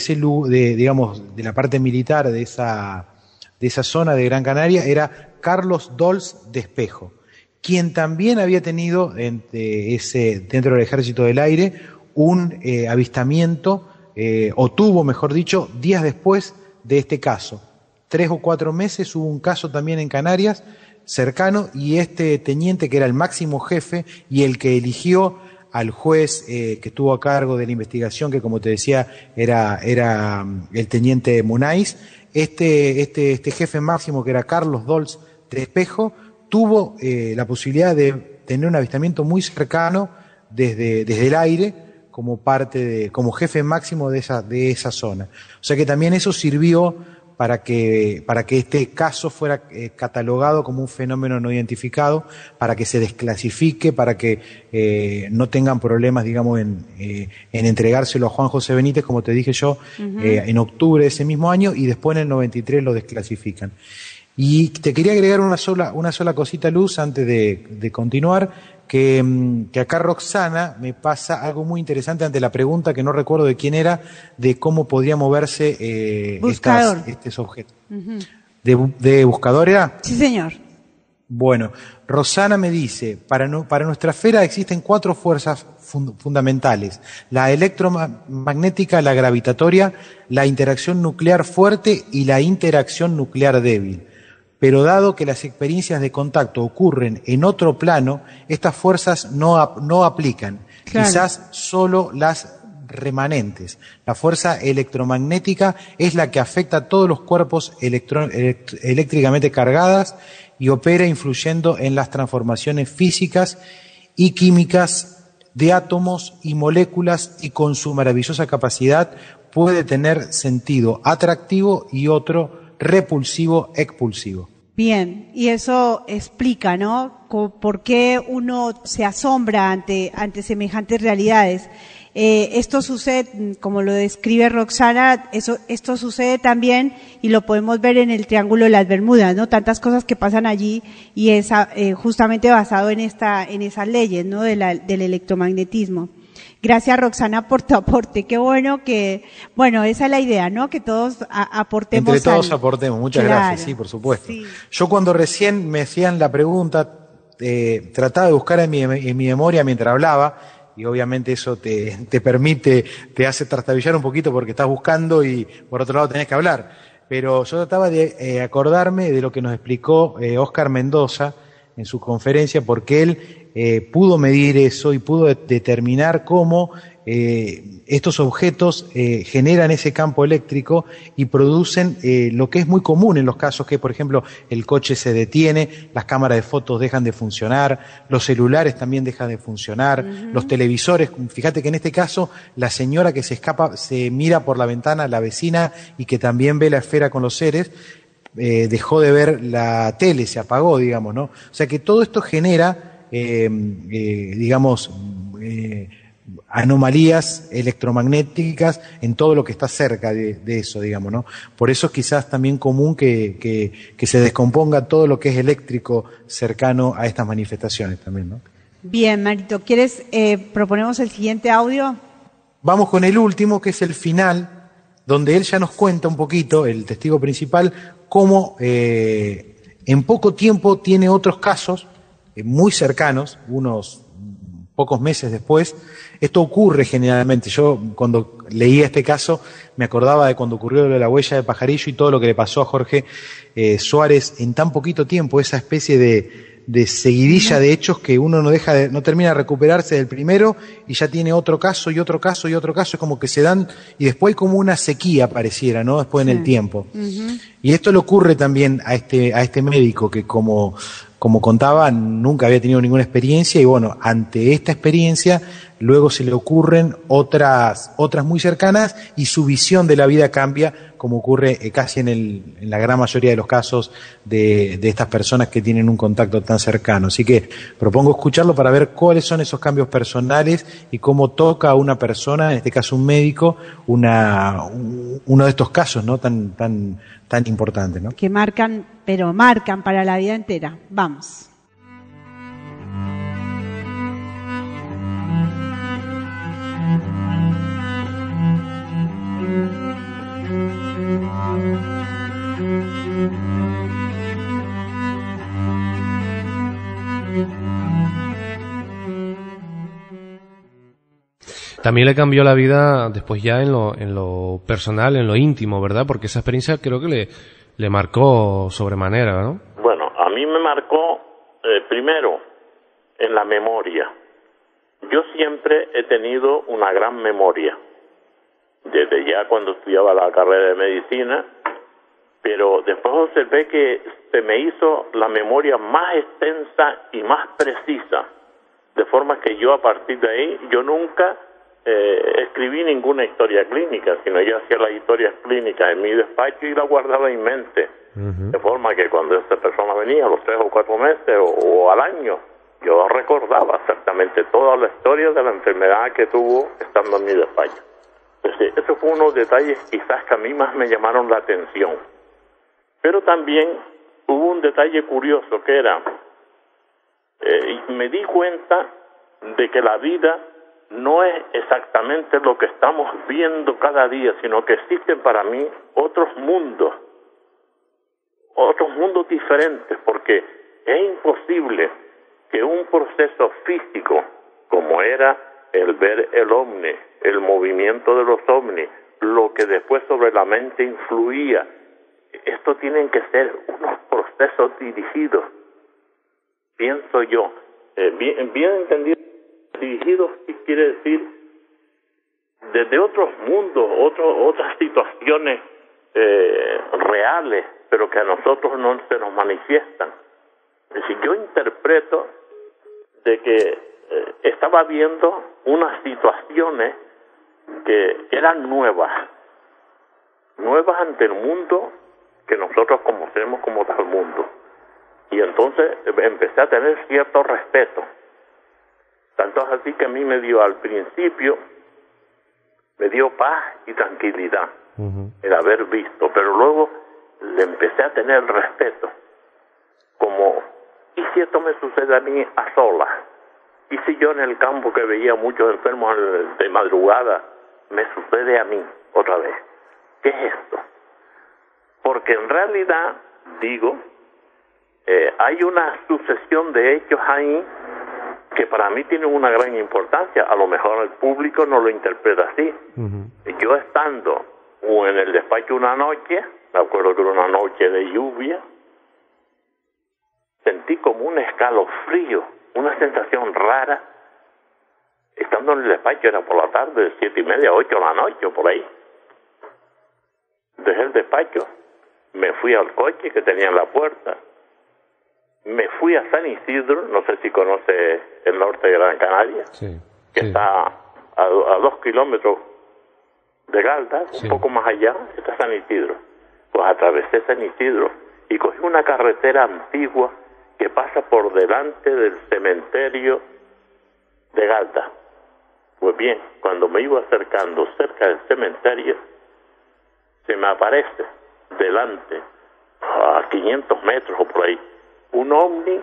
la parte militar de esa zona de Gran Canaria era Carlos Dols de Espejo, quien también había tenido dentro del Ejército del Aire un avistamiento, o tuvo, mejor dicho, días después de este caso. 3 o 4 meses hubo un caso también en Canarias, cercano, y este teniente, que era el máximo jefe y el que eligió al juez que estuvo a cargo de la investigación, que como te decía era el teniente Munaiz, este jefe máximo, que era Carlos Dolz de Espejo, tuvo la posibilidad de tener un avistamiento muy cercano desde el aire, como jefe máximo de esa zona. O sea que también eso sirvió para que este caso fuera catalogado como un fenómeno no identificado, para que se desclasifique, para que no tengan problemas, digamos, en entregárselo a Juan José Benítez, como te dije yo, en octubre de ese mismo año, y después en el 93 lo desclasifican. Y te quería agregar una sola cosita, Luz, antes de continuar, que acá Roxana me pasa algo muy interesante ante la pregunta, que no recuerdo de quién era, de cómo podría moverse estos objetos. ¿De buscador era? Sí, señor. Bueno, Rosana me dice, para nuestra esfera existen 4 fuerzas fundamentales: la electromagnética, la gravitatoria, la interacción nuclear fuerte y la interacción nuclear débil. Pero dado que las experiencias de contacto ocurren en otro plano, estas fuerzas no aplican. Claro. Quizás solo las remanentes. La fuerza electromagnética es la que afecta a todos los cuerpos eléctricamente cargadas y opera influyendo en las transformaciones físicas y químicas de átomos y moléculas, y con su maravillosa capacidad puede tener sentido atractivo y otro repulsivo, expulsivo. Bien, y eso explica, ¿no?, por qué uno se asombra ante semejantes realidades. Esto sucede, como lo describe Roxana, esto sucede también, y lo podemos ver en el Triángulo de las Bermudas, ¿no? Tantas cosas que pasan allí, y es justamente basado en esas leyes, ¿no?, del electromagnetismo. Gracias, Roxana, por tu aporte. Qué bueno esa es la idea, ¿no? Que todos aportemos. Entre todos aportemos. Muchas gracias, sí, por supuesto. Sí. Yo cuando recién me hacían la pregunta, trataba de buscar en mi memoria mientras hablaba, y obviamente eso te hace trastabillar un poquito porque estás buscando y por otro lado tenés que hablar. Pero yo trataba de acordarme de lo que nos explicó Óscar Mendoza en su conferencia, porque él pudo medir eso y pudo determinar cómo estos objetos generan ese campo eléctrico y producen lo que es muy común en los casos, que por ejemplo el coche se detiene, las cámaras de fotos dejan de funcionar, los celulares también dejan de funcionar, los televisores. Fíjate que en este caso la señora que se escapa, se mira por la ventana, la vecina, y que también ve la esfera con los seres, dejó de ver la tele, se apagó, digamos, ¿no? O sea que todo esto genera, anomalías electromagnéticas en todo lo que está cerca de eso, digamos, ¿no? Por eso es quizás también común que se descomponga todo lo que es eléctrico cercano a estas manifestaciones también, ¿no? Bien, Marito, ¿quieres proponemos el siguiente audio? Vamos con el último, que es el final, donde él ya nos cuenta un poquito, el testigo principal, cómo en poco tiempo tiene otros casos muy cercanos, unos pocos meses después. Esto ocurre generalmente. Yo cuando leía este caso me acordaba de cuando ocurrió lo de la huella de pajarillo y todo lo que le pasó a Jorge Suárez en tan poquito tiempo, esa especie de seguidilla de hechos que uno no termina de recuperarse del primero y ya tiene otro caso y otro caso y otro caso. Es como que se dan, y después hay como una sequía, pareciera, ¿no? Después en el tiempo. Y esto le ocurre también a este médico que, como contaba, nunca había tenido ninguna experiencia, y bueno, ante esta experiencia luego se le ocurren otras muy cercanas, y su visión de la vida cambia, como ocurre casi en la gran mayoría de los casos de estas personas que tienen un contacto tan cercano. Así que propongo escucharlo para ver cuáles son esos cambios personales y cómo toca a una persona, en este caso un médico, uno de estos casos, ¿no?, tan importantes, ¿no? Que marcan para la vida entera. Vamos. También le cambió la vida después ya en lo personal, en lo íntimo, ¿verdad? Porque esa experiencia creo que le marcó sobremanera, ¿no? Bueno, a mí me marcó primero en la memoria. Yo siempre he tenido una gran memoria, desde ya cuando estudiaba la carrera de medicina, pero después observé que se me hizo la memoria más extensa y más precisa, de forma que yo a partir de ahí, yo nunca escribí ninguna historia clínica, sino yo hacía las historias clínicas en mi despacho y las guardaba en mente, de forma que cuando esta persona venía a los 3 o 4 meses o al año, yo recordaba exactamente toda la historia de la enfermedad que tuvo estando en mi despacho. Entonces, eso fue unos detalles quizás que a mí más me llamaron la atención. Pero también hubo un detalle curioso que era, me di cuenta de que la vida no es exactamente lo que estamos viendo cada día, sino que existen para mí otros mundos diferentes, porque es imposible que un proceso físico como era el ver el ovni, el movimiento de los ovnis, lo que después sobre la mente influía, esto tienen que ser unos procesos dirigidos, pienso yo, bien entendido. Dirigidos, ¿qué quiere decir? Desde otros mundos, otras situaciones reales, pero que a nosotros no se nos manifiestan. Es decir, yo interpreto de que estaba viendo unas situaciones que eran nuevas ante el mundo que nosotros conocemos como tal mundo. Y entonces empecé a tener cierto respeto. Tanto es así que a mí me dio al principio, me dio paz y tranquilidad el haber visto, pero luego le empecé a tener respeto, como, ¿y si esto me sucede a mí a solas? ¿Y si yo en el campo que veía muchos enfermos de madrugada, me sucede a mí otra vez? ¿Qué es esto? Porque en realidad, digo, hay una sucesión de hechos ahí que para mí tienen una gran importancia. A lo mejor el público no lo interpreta así. Yo estando en el despacho una noche, me acuerdo que era una noche de lluvia, sentí como un escalofrío, una sensación rara, estando en el despacho, era por la tarde, 7:30, 8 de la noche, por ahí. Dejé el despacho, me fui al coche que tenía en la puerta, me fui a San Isidro, no sé si conoce el norte de Gran Canaria, que está a 2 kilómetros de Galdas, un poco más allá, está San Isidro. Pues atravesé San Isidro y cogí una carretera antigua que pasa por delante del cementerio de Galdas. Pues bien, cuando me iba acercando cerca del cementerio, se me aparece delante, a 500 metros o por ahí, un ovni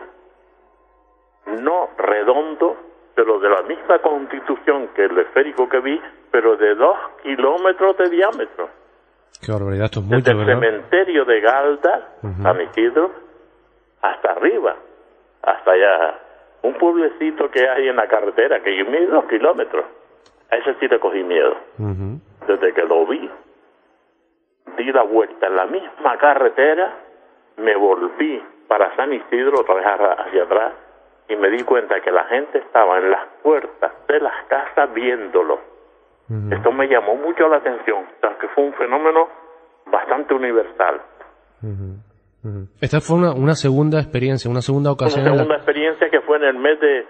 no redondo, pero de la misma constitución que el esférico que vi, pero de 2 kilómetros de diámetro. Qué barbaridad, esto es mucho, desde el cementerio de Galdas, San Isidro, hasta arriba, hasta allá, un pueblecito que hay en la carretera, que mide 2 kilómetros. A ese sí le cogí miedo. Desde que lo vi, di la vuelta en la misma carretera, me volví para San Isidro, otra vez hacia atrás, y me di cuenta que la gente estaba en las puertas de las casas viéndolo. Esto me llamó mucho la atención, o sea, que fue un fenómeno bastante universal. Esta fue una segunda experiencia, una segunda ocasión. Una segunda experiencia que fue en el mes de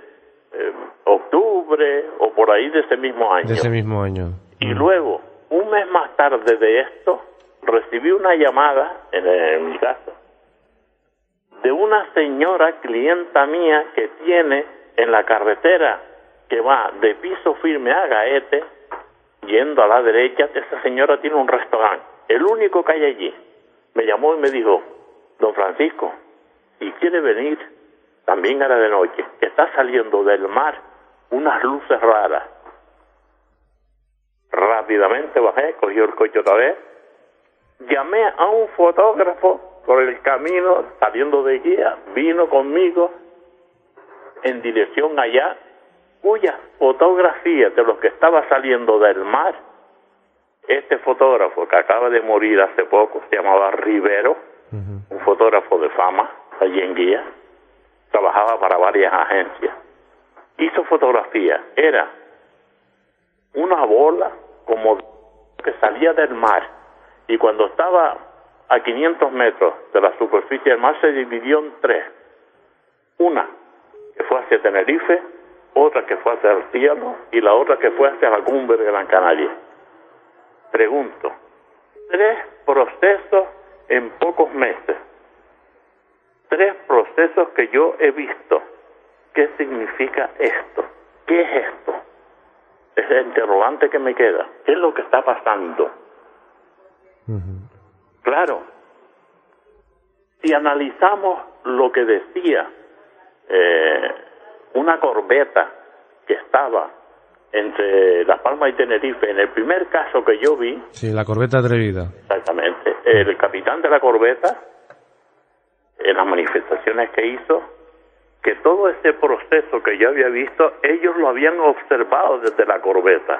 octubre o por ahí de ese mismo año. De ese mismo año. Y luego, un mes más tarde de esto, recibí una llamada en mi casa de una señora clienta mía que tiene en la carretera que va de Piso Firme a Gaete, yendo a la derecha. Esa señora tiene un restaurante, el único que hay allí. Me llamó y me dijo: don Francisco, si quiere venir, también era de noche, que está saliendo del mar unas luces raras. Rápidamente bajé, cogí el coche otra vez, llamé a un fotógrafo por el camino, saliendo de guía, vino conmigo en dirección allá, cuyas fotografías de los que estaba saliendo del mar, este fotógrafo que acaba de morir hace poco, se llamaba Rivero, un fotógrafo de fama allí en Guía, trabajaba para varias agencias. Hizo fotografía, era una bola como que salía del mar, y cuando estaba a 500 metros de la superficie del mar se dividió en tres. Una que fue hacia Tenerife, otra que fue hacia el cielo y la otra que fue hacia la cumbre de Gran Canaria. Pregunto, 3 procesos en pocos meses, 3 procesos que yo he visto. ¿Qué significa esto? ¿Qué es esto? Es el interrogante que me queda. ¿Qué es lo que está pasando? Claro, si analizamos lo que decía una corbeta que estaba entre Las Palmas y Tenerife, en el primer caso que yo vi... Sí, la corbeta Atrevida. Exactamente. El capitán de la corbeta, en las manifestaciones que hizo, que todo ese proceso que yo había visto, ellos lo habían observado desde la corbeta.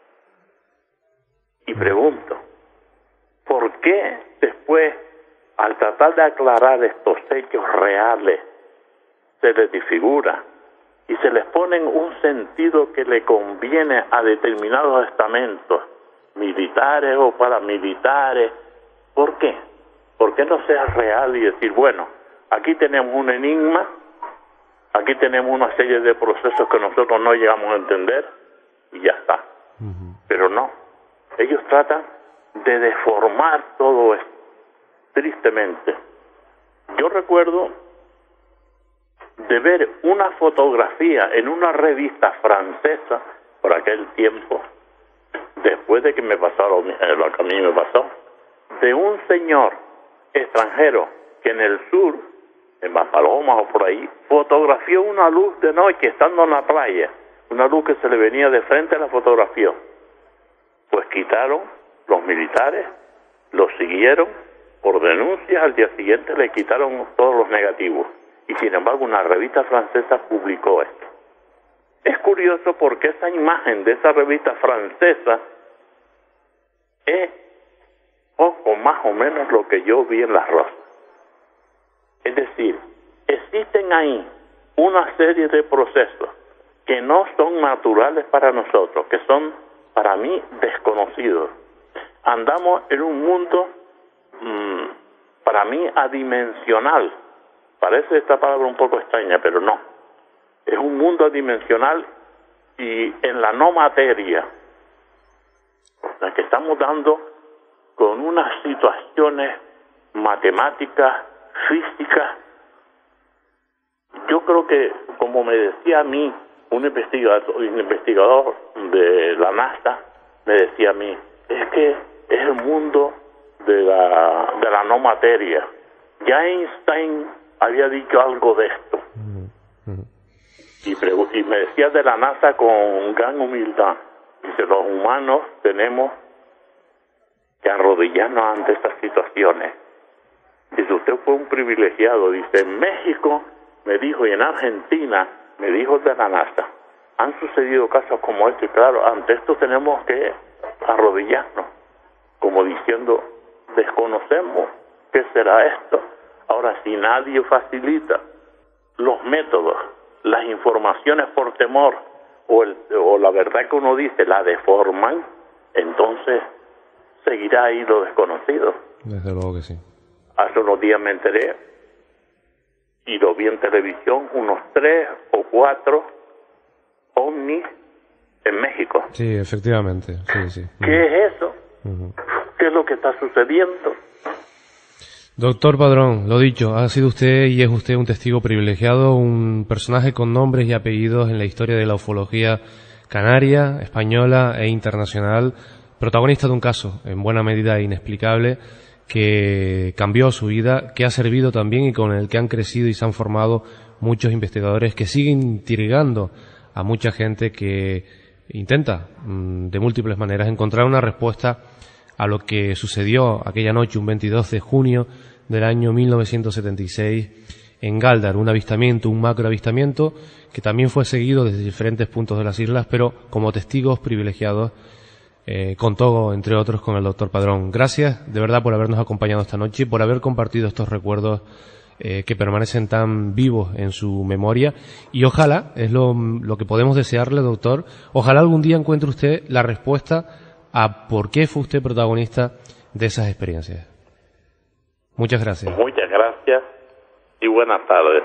Y pregunto, ¿por qué después, al tratar de aclarar estos hechos reales, se les disfigura y se les pone un sentido que le conviene a determinados estamentos, militares o paramilitares? ¿Por qué? ¿Por qué no sea real y decir, bueno, aquí tenemos un enigma, aquí tenemos una serie de procesos que nosotros no llegamos a entender y ya está? Pero no, ellos tratan de deformar todo esto, tristemente. Yo recuerdo de ver una fotografía en una revista francesa por aquel tiempo, después de que me pasara lo que a mí me pasó, de un señor extranjero que en el sur, en Maspalomas o por ahí, fotografió una luz de noche estando en la playa, una luz que se le venía de frente, la fotografió. Pues quitaron los militares, lo siguieron por denuncias, al día siguiente le quitaron todos los negativos. Y sin embargo una revista francesa publicó esto. Es curioso porque esa imagen de esa revista francesa es poco más o menos lo que yo vi en Las Rosas. Es decir, existen ahí una serie de procesos que no son naturales para nosotros, que son para mí desconocidos. Andamos en un mundo, para mí, adimensional. Parece esta palabra un poco extraña, pero no. Es un mundo adimensional y en la no materia, la que estamos dando con unas situaciones matemáticas, físicas. Yo creo que, como me decía a mí un investigador de la NASA, me decía a mí, es que es el mundo de la no materia. Ya Einstein había dicho algo de esto. Y me decía de la NASA con gran humildad. Dice, los humanos tenemos que arrodillarnos ante estas situaciones. Dice, usted fue un privilegiado. Dice, en México me dijo, y en Argentina me dijo de la NASA, han sucedido casos como este. Y claro, ante esto tenemos que arrodillarnos, como diciendo, desconocemos qué será esto. Ahora, si nadie facilita los métodos, las informaciones por temor, o la verdad que uno dice, la deforman, entonces seguirá ahí lo desconocido. Desde luego que sí. Hace unos días me enteré, y lo vi en televisión, unos 3 o 4 ovnis en México. Sí, efectivamente. Sí. ¿Qué es eso? ¿Qué es lo que está sucediendo? Doctor Padrón, lo dicho, ha sido usted y es usted un testigo privilegiado, un personaje con nombres y apellidos en la historia de la ufología canaria, española e internacional, protagonista de un caso en buena medida inexplicable que cambió su vida, que ha servido también y con el que han crecido y se han formado muchos investigadores que siguen intrigando a mucha gente que intenta de múltiples maneras encontrar una respuesta a lo que sucedió aquella noche, un 22 de junio del año 1976 en Gáldar, un avistamiento, un macroavistamiento que también fue seguido desde diferentes puntos de las islas, pero como testigos privilegiados contó, entre otros, con el doctor Padrón. Gracias, de verdad, por habernos acompañado esta noche y por haber compartido estos recuerdos que permanecen tan vivos en su memoria. Y ojalá, es lo que podemos desearle, doctor, ojalá algún día encuentre usted la respuesta a por qué fue usted protagonista de esas experiencias. Muchas gracias. Muchas gracias y buenas tardes.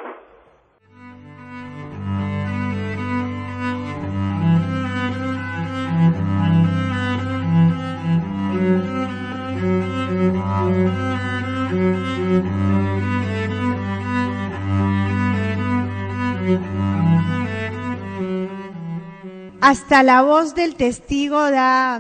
Hasta la voz del testigo da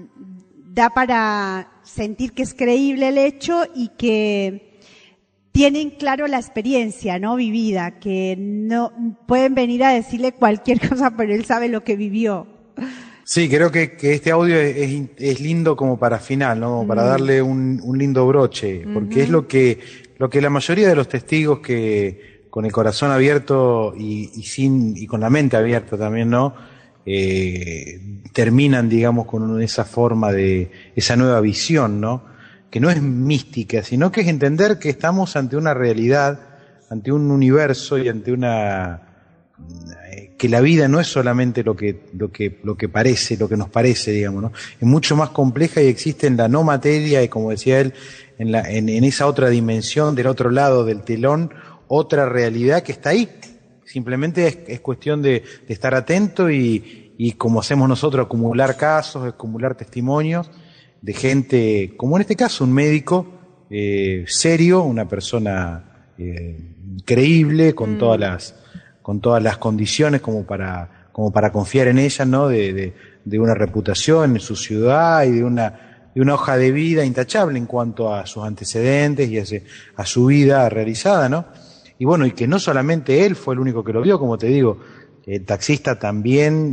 para sentir que es creíble el hecho y que tienen claro la experiencia, ¿no? Vivida, que no pueden venir a decirle cualquier cosa, pero él sabe lo que vivió. Sí, creo que este audio es lindo como para final, ¿no? Para darle un lindo broche, porque es lo que la mayoría de los testigos que con el corazón abierto y con la mente abierta también, ¿no? Terminan, digamos, con esa forma de esa nueva visión, ¿no? Que no es mística, sino que es entender que estamos ante una realidad, ante un universo y ante que la vida no es solamente lo que parece, lo que nos parece, digamos, ¿no? Es mucho más compleja y existe en la no materia y, como decía él, en esa otra dimensión del otro lado del telón, otra realidad que está ahí. Simplemente es cuestión de estar atento y como hacemos nosotros, acumular casos, acumular testimonios de gente, como en este caso un médico serio, una persona creíble, con todas las condiciones como para confiar en ella, ¿no? De una reputación en su ciudad y de una hoja de vida intachable en cuanto a sus antecedentes y a su vida realizada, ¿no? Y bueno, y que no solamente él fue el único que lo vio, como te digo, el taxista también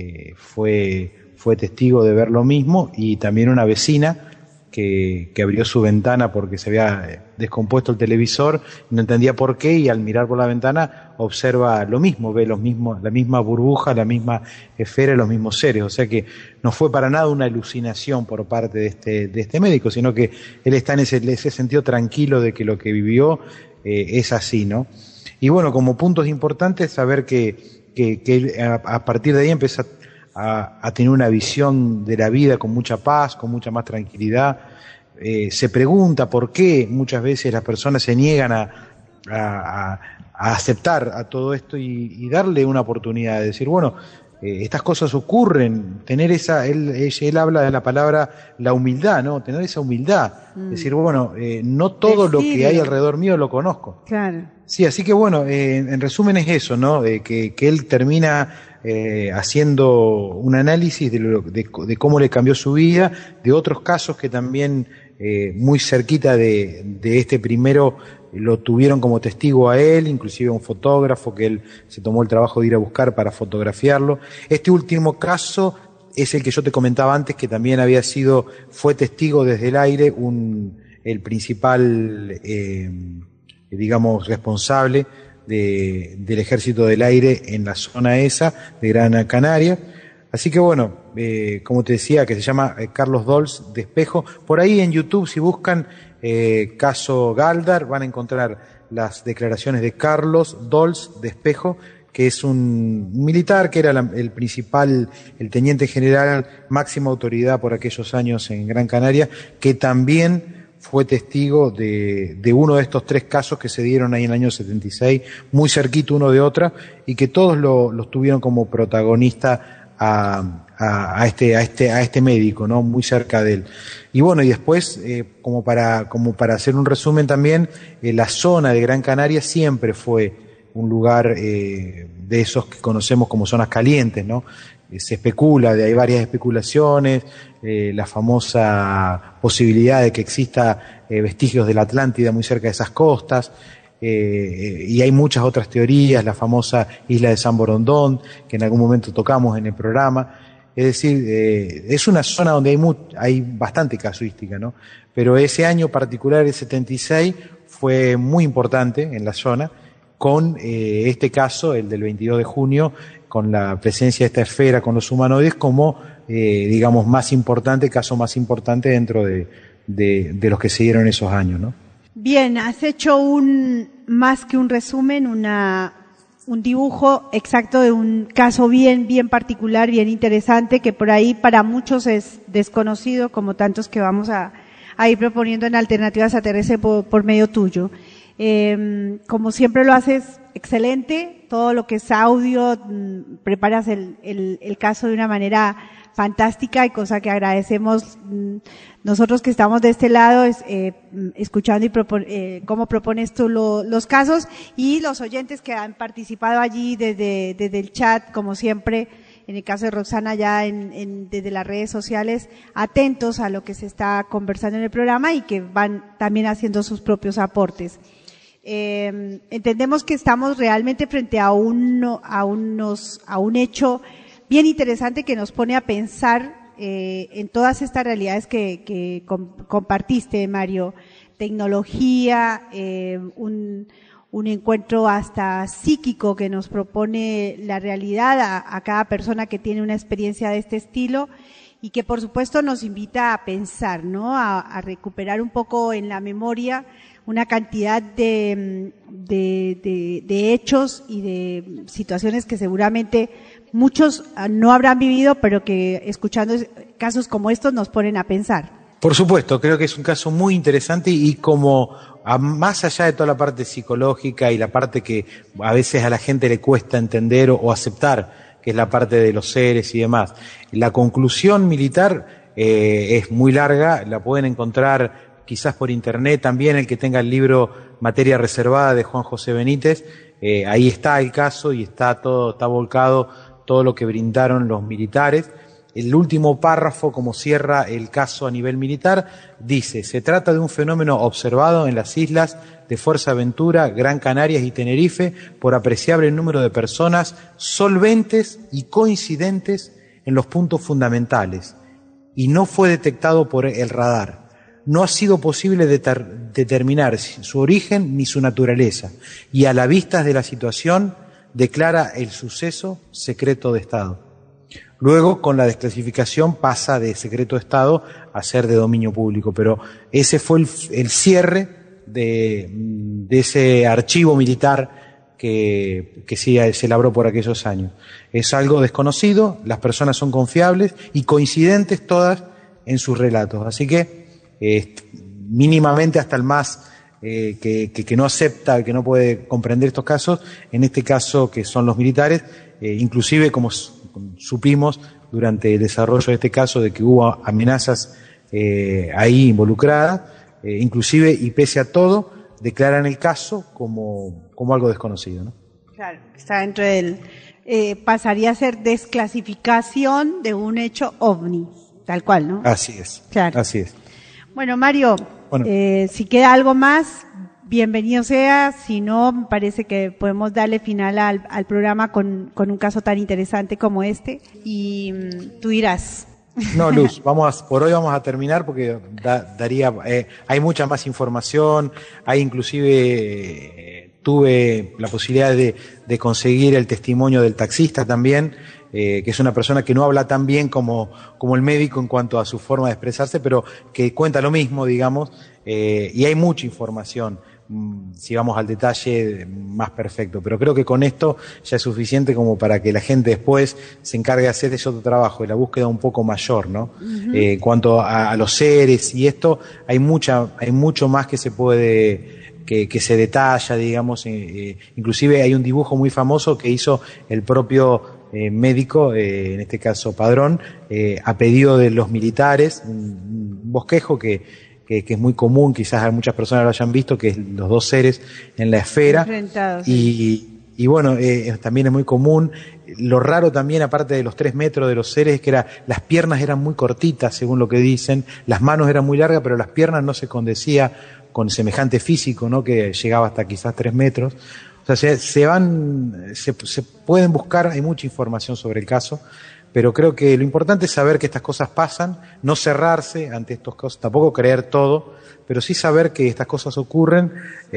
fue testigo de ver lo mismo, y también una vecina que abrió su ventana porque se había descompuesto el televisor, no entendía por qué, y al mirar por la ventana observa lo mismo, ve la misma burbuja, la misma esfera, los mismos seres. O sea que no fue para nada una alucinación por parte de este médico, sino que él está en ese sentido tranquilo de que lo que vivió es así, ¿no? Y bueno, como puntos importantes, saber que él, a partir de ahí empieza a tener una visión de la vida con mucha paz, con mucha más tranquilidad. Se pregunta por qué muchas veces las personas se niegan a aceptar a todo esto y darle una oportunidad de decir, bueno, estas cosas ocurren, tener él habla de la palabra la humildad, ¿no? Tener esa humildad, decir, bueno, no todo lo que hay alrededor mío lo conozco. Claro. Sí, así que bueno, en resumen es eso, ¿no? Que él termina haciendo un análisis de cómo le cambió su vida, de otros casos que también muy cerquita de este primero lo tuvieron como testigo a él, inclusive un fotógrafo que él se tomó el trabajo de ir a buscar para fotografiarlo. Este último caso es el que yo te comentaba antes, que también fue testigo desde el aire, el principal digamos, responsable del Ejército del Aire en la zona esa de Gran Canaria. Así que bueno, como te decía, que se llama Carlos Dols de Espejo. Por ahí en YouTube, si buscan caso Galdar, van a encontrar las declaraciones de Carlos Dols de Espejo, que es un militar que era el teniente general, máxima autoridad por aquellos años en Gran Canaria, que también fue testigo de uno de estos 3 casos que se dieron ahí en el año 76, muy cerquito uno de otra, y que todos los tuvieron como protagonista a este médico, ¿no? Muy cerca de él. Y bueno, y después, como para hacer un resumen también, la zona de Gran Canaria siempre fue un lugar de esos que conocemos como zonas calientes, ¿no? Se especula, hay varias especulaciones, la famosa posibilidad de que exista vestigios de la Atlántida muy cerca de esas costas, y hay muchas otras teorías, la famosa isla de San Borondón, que en algún momento tocamos en el programa. Es decir, es una zona donde hay bastante casuística, ¿no? Pero ese año particular, el 76, fue muy importante en la zona, con este caso, el del 22 de junio, con la presencia de esta esfera con los humanoides como digamos, más importante, caso más importante dentro de los que se dieron esos años, ¿no? Bien, has hecho más que un resumen, un dibujo exacto de un caso bien particular, bien interesante, que por ahí para muchos es desconocido, como tantos que vamos a ir proponiendo en Alternativas a TRC por medio tuyo. Como siempre lo haces excelente, todo lo que es audio, preparas el caso de una manera fantástica, y cosa que agradecemos nosotros que estamos de este lado, escuchando y cómo propones tú los casos, y los oyentes que han participado allí desde el chat, como siempre, en el caso de Roxana ya desde las redes sociales, atentos a lo que se está conversando en el programa y que van también haciendo sus propios aportes. Entendemos que estamos realmente frente a un hecho bien interesante que nos pone a pensar en todas estas realidades que compartiste, Mario. Tecnología, un encuentro hasta psíquico que nos propone la realidad a cada persona que tiene una experiencia de este estilo, y que por supuesto nos invita a pensar, ¿no? A recuperar un poco en la memoria una cantidad de hechos y de situaciones que seguramente muchos no habrán vivido, pero que escuchando casos como estos nos ponen a pensar. Por supuesto, creo que es un caso muy interesante, y como más allá de toda la parte psicológica y la parte que a veces a la gente le cuesta entender o aceptar, que es la parte de los seres y demás, la conclusión militar es muy larga, la pueden encontrar quizás por internet también, el que tenga el libro Materia Reservada de Juan José Benítez, ahí está el caso y está volcado todo lo que brindaron los militares. El último párrafo, como cierra el caso a nivel militar, dice: se trata de un fenómeno observado en las islas de Fuerteventura, Gran Canarias y Tenerife por apreciable número de personas solventes y coincidentes en los puntos fundamentales, y no fue detectado por el radar. No ha sido posible determinar su origen ni su naturaleza, y a la vista de la situación declara el suceso secreto de Estado. Luego, con la desclasificación, pasa de secreto de Estado a ser de dominio público, pero ese fue el cierre de ese archivo militar que sí se elaboró por aquellos años. Es algo desconocido, las personas son confiables y coincidentes todas en sus relatos, así que mínimamente hasta el más que no acepta, que no puede comprender estos casos, en este caso que son los militares, inclusive como supimos durante el desarrollo de este caso de que hubo amenazas ahí involucradas, inclusive y pese a todo declaran el caso como algo desconocido, ¿no? Claro, está dentro del pasaría a ser desclasificación de un hecho ovni, tal cual, ¿no? Así es, claro. Así es. Bueno, Mario, si queda algo más, bienvenido sea. Si no, me parece que podemos darle final al programa con un caso tan interesante como este, y tú dirás. No, Luz, por hoy vamos a terminar porque hay mucha más información, hay inclusive tuve la posibilidad de conseguir el testimonio del taxista también, que es una persona que no habla tan bien como el médico en cuanto a su forma de expresarse, pero que cuenta lo mismo, digamos, y hay mucha información. Si vamos al detalle más perfecto, pero creo que con esto ya es suficiente como para que la gente después se encargue de hacer ese otro trabajo, de la búsqueda un poco mayor, ¿no? Uh-huh. En cuanto a los seres y esto, hay mucho más que se puede, que se detalla, digamos, inclusive hay un dibujo muy famoso que hizo el propio médico, en este caso Padrón, a pedido de los militares, un bosquejo que es muy común, quizás muchas personas lo hayan visto, que es los dos seres en la esfera, y bueno, también es muy común. Lo raro también, aparte de los 3 metros de los seres, es que las piernas eran muy cortitas, según lo que dicen, las manos eran muy largas, pero las piernas no se condecía con semejante físico, ¿no? Que llegaba hasta quizás 3 metros. O sea, se pueden buscar, hay mucha información sobre el caso, pero creo que lo importante es saber que estas cosas pasan, no cerrarse ante estas cosas, tampoco creer todo, pero sí saber que estas cosas ocurren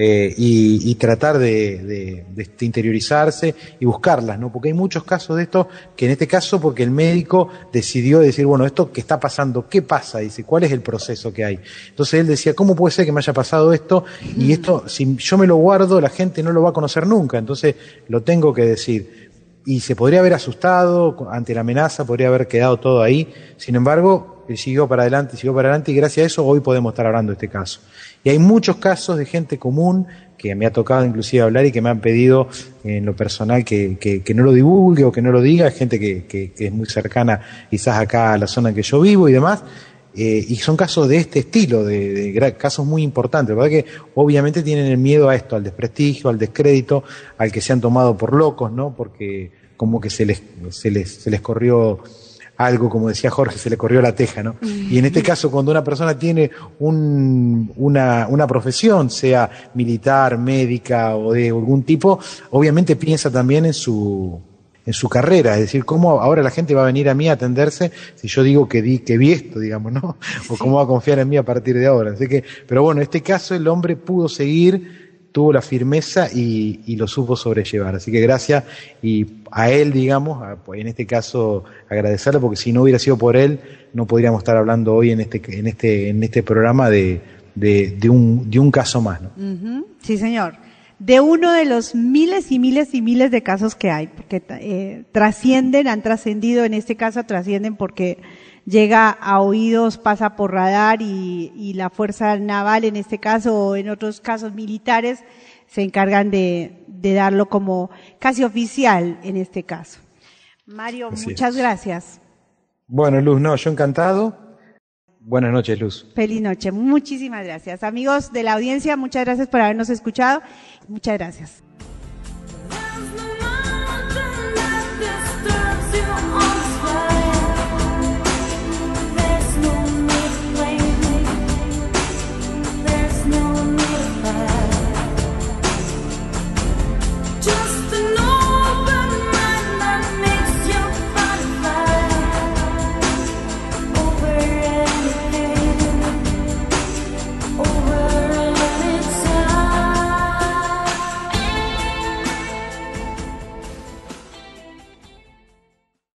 y tratar de interiorizarse y buscarlas, ¿no? Porque hay muchos casos de esto, que en este caso porque el médico decidió decir, bueno, esto que está pasando, ¿qué pasa? Dice, ¿cuál es el proceso que hay? Entonces él decía, ¿cómo puede ser que me haya pasado esto? Y esto, si yo me lo guardo, la gente no lo va a conocer nunca, entonces lo tengo que decir. Y se podría haber asustado ante la amenaza, podría haber quedado todo ahí, sin embargo, él siguió para adelante y gracias a eso hoy podemos estar hablando de este caso. Y hay muchos casos de gente común que me ha tocado inclusive hablar y que me han pedido en lo personal que no lo divulgue o que no lo diga, gente que es muy cercana quizás acá a la zona en que yo vivo y demás, y son casos de este estilo, de casos muy importantes, ¿verdad? Que obviamente tienen el miedo a esto, al desprestigio, al descrédito, al que se han tomado por locos, ¿no? Porque como que se les corrió algo, como decía Jorge, se le corrió la teja, ¿no? Y en este caso, cuando una persona tiene una profesión, sea militar, médica o de algún tipo, obviamente piensa también en su carrera, es decir, cómo ahora la gente va a venir a mí a atenderse si yo digo que vi esto, digamos, ¿no? O cómo va a confiar en mí a partir de ahora. Así que, pero bueno, en este caso el hombre pudo seguir, tuvo la firmeza y lo supo sobrellevar. Así que gracias y a él, digamos, en este caso agradecerle, porque si no hubiera sido por él, no podríamos estar hablando hoy en este programa de un caso más, ¿no? Sí, señor. De uno de los miles y miles y miles de casos que hay, porque trascienden, han trascendido, en este caso trascienden porque llega a oídos, pasa por radar y la Fuerza Naval en este caso o en otros casos militares se encargan de darlo como casi oficial en este caso. Mario, muchas gracias. Bueno, Luz, no, yo encantado. Buenas noches, Luz. Feliz noche. Muchísimas gracias. Amigos de la audiencia, muchas gracias por habernos escuchado. Muchas gracias.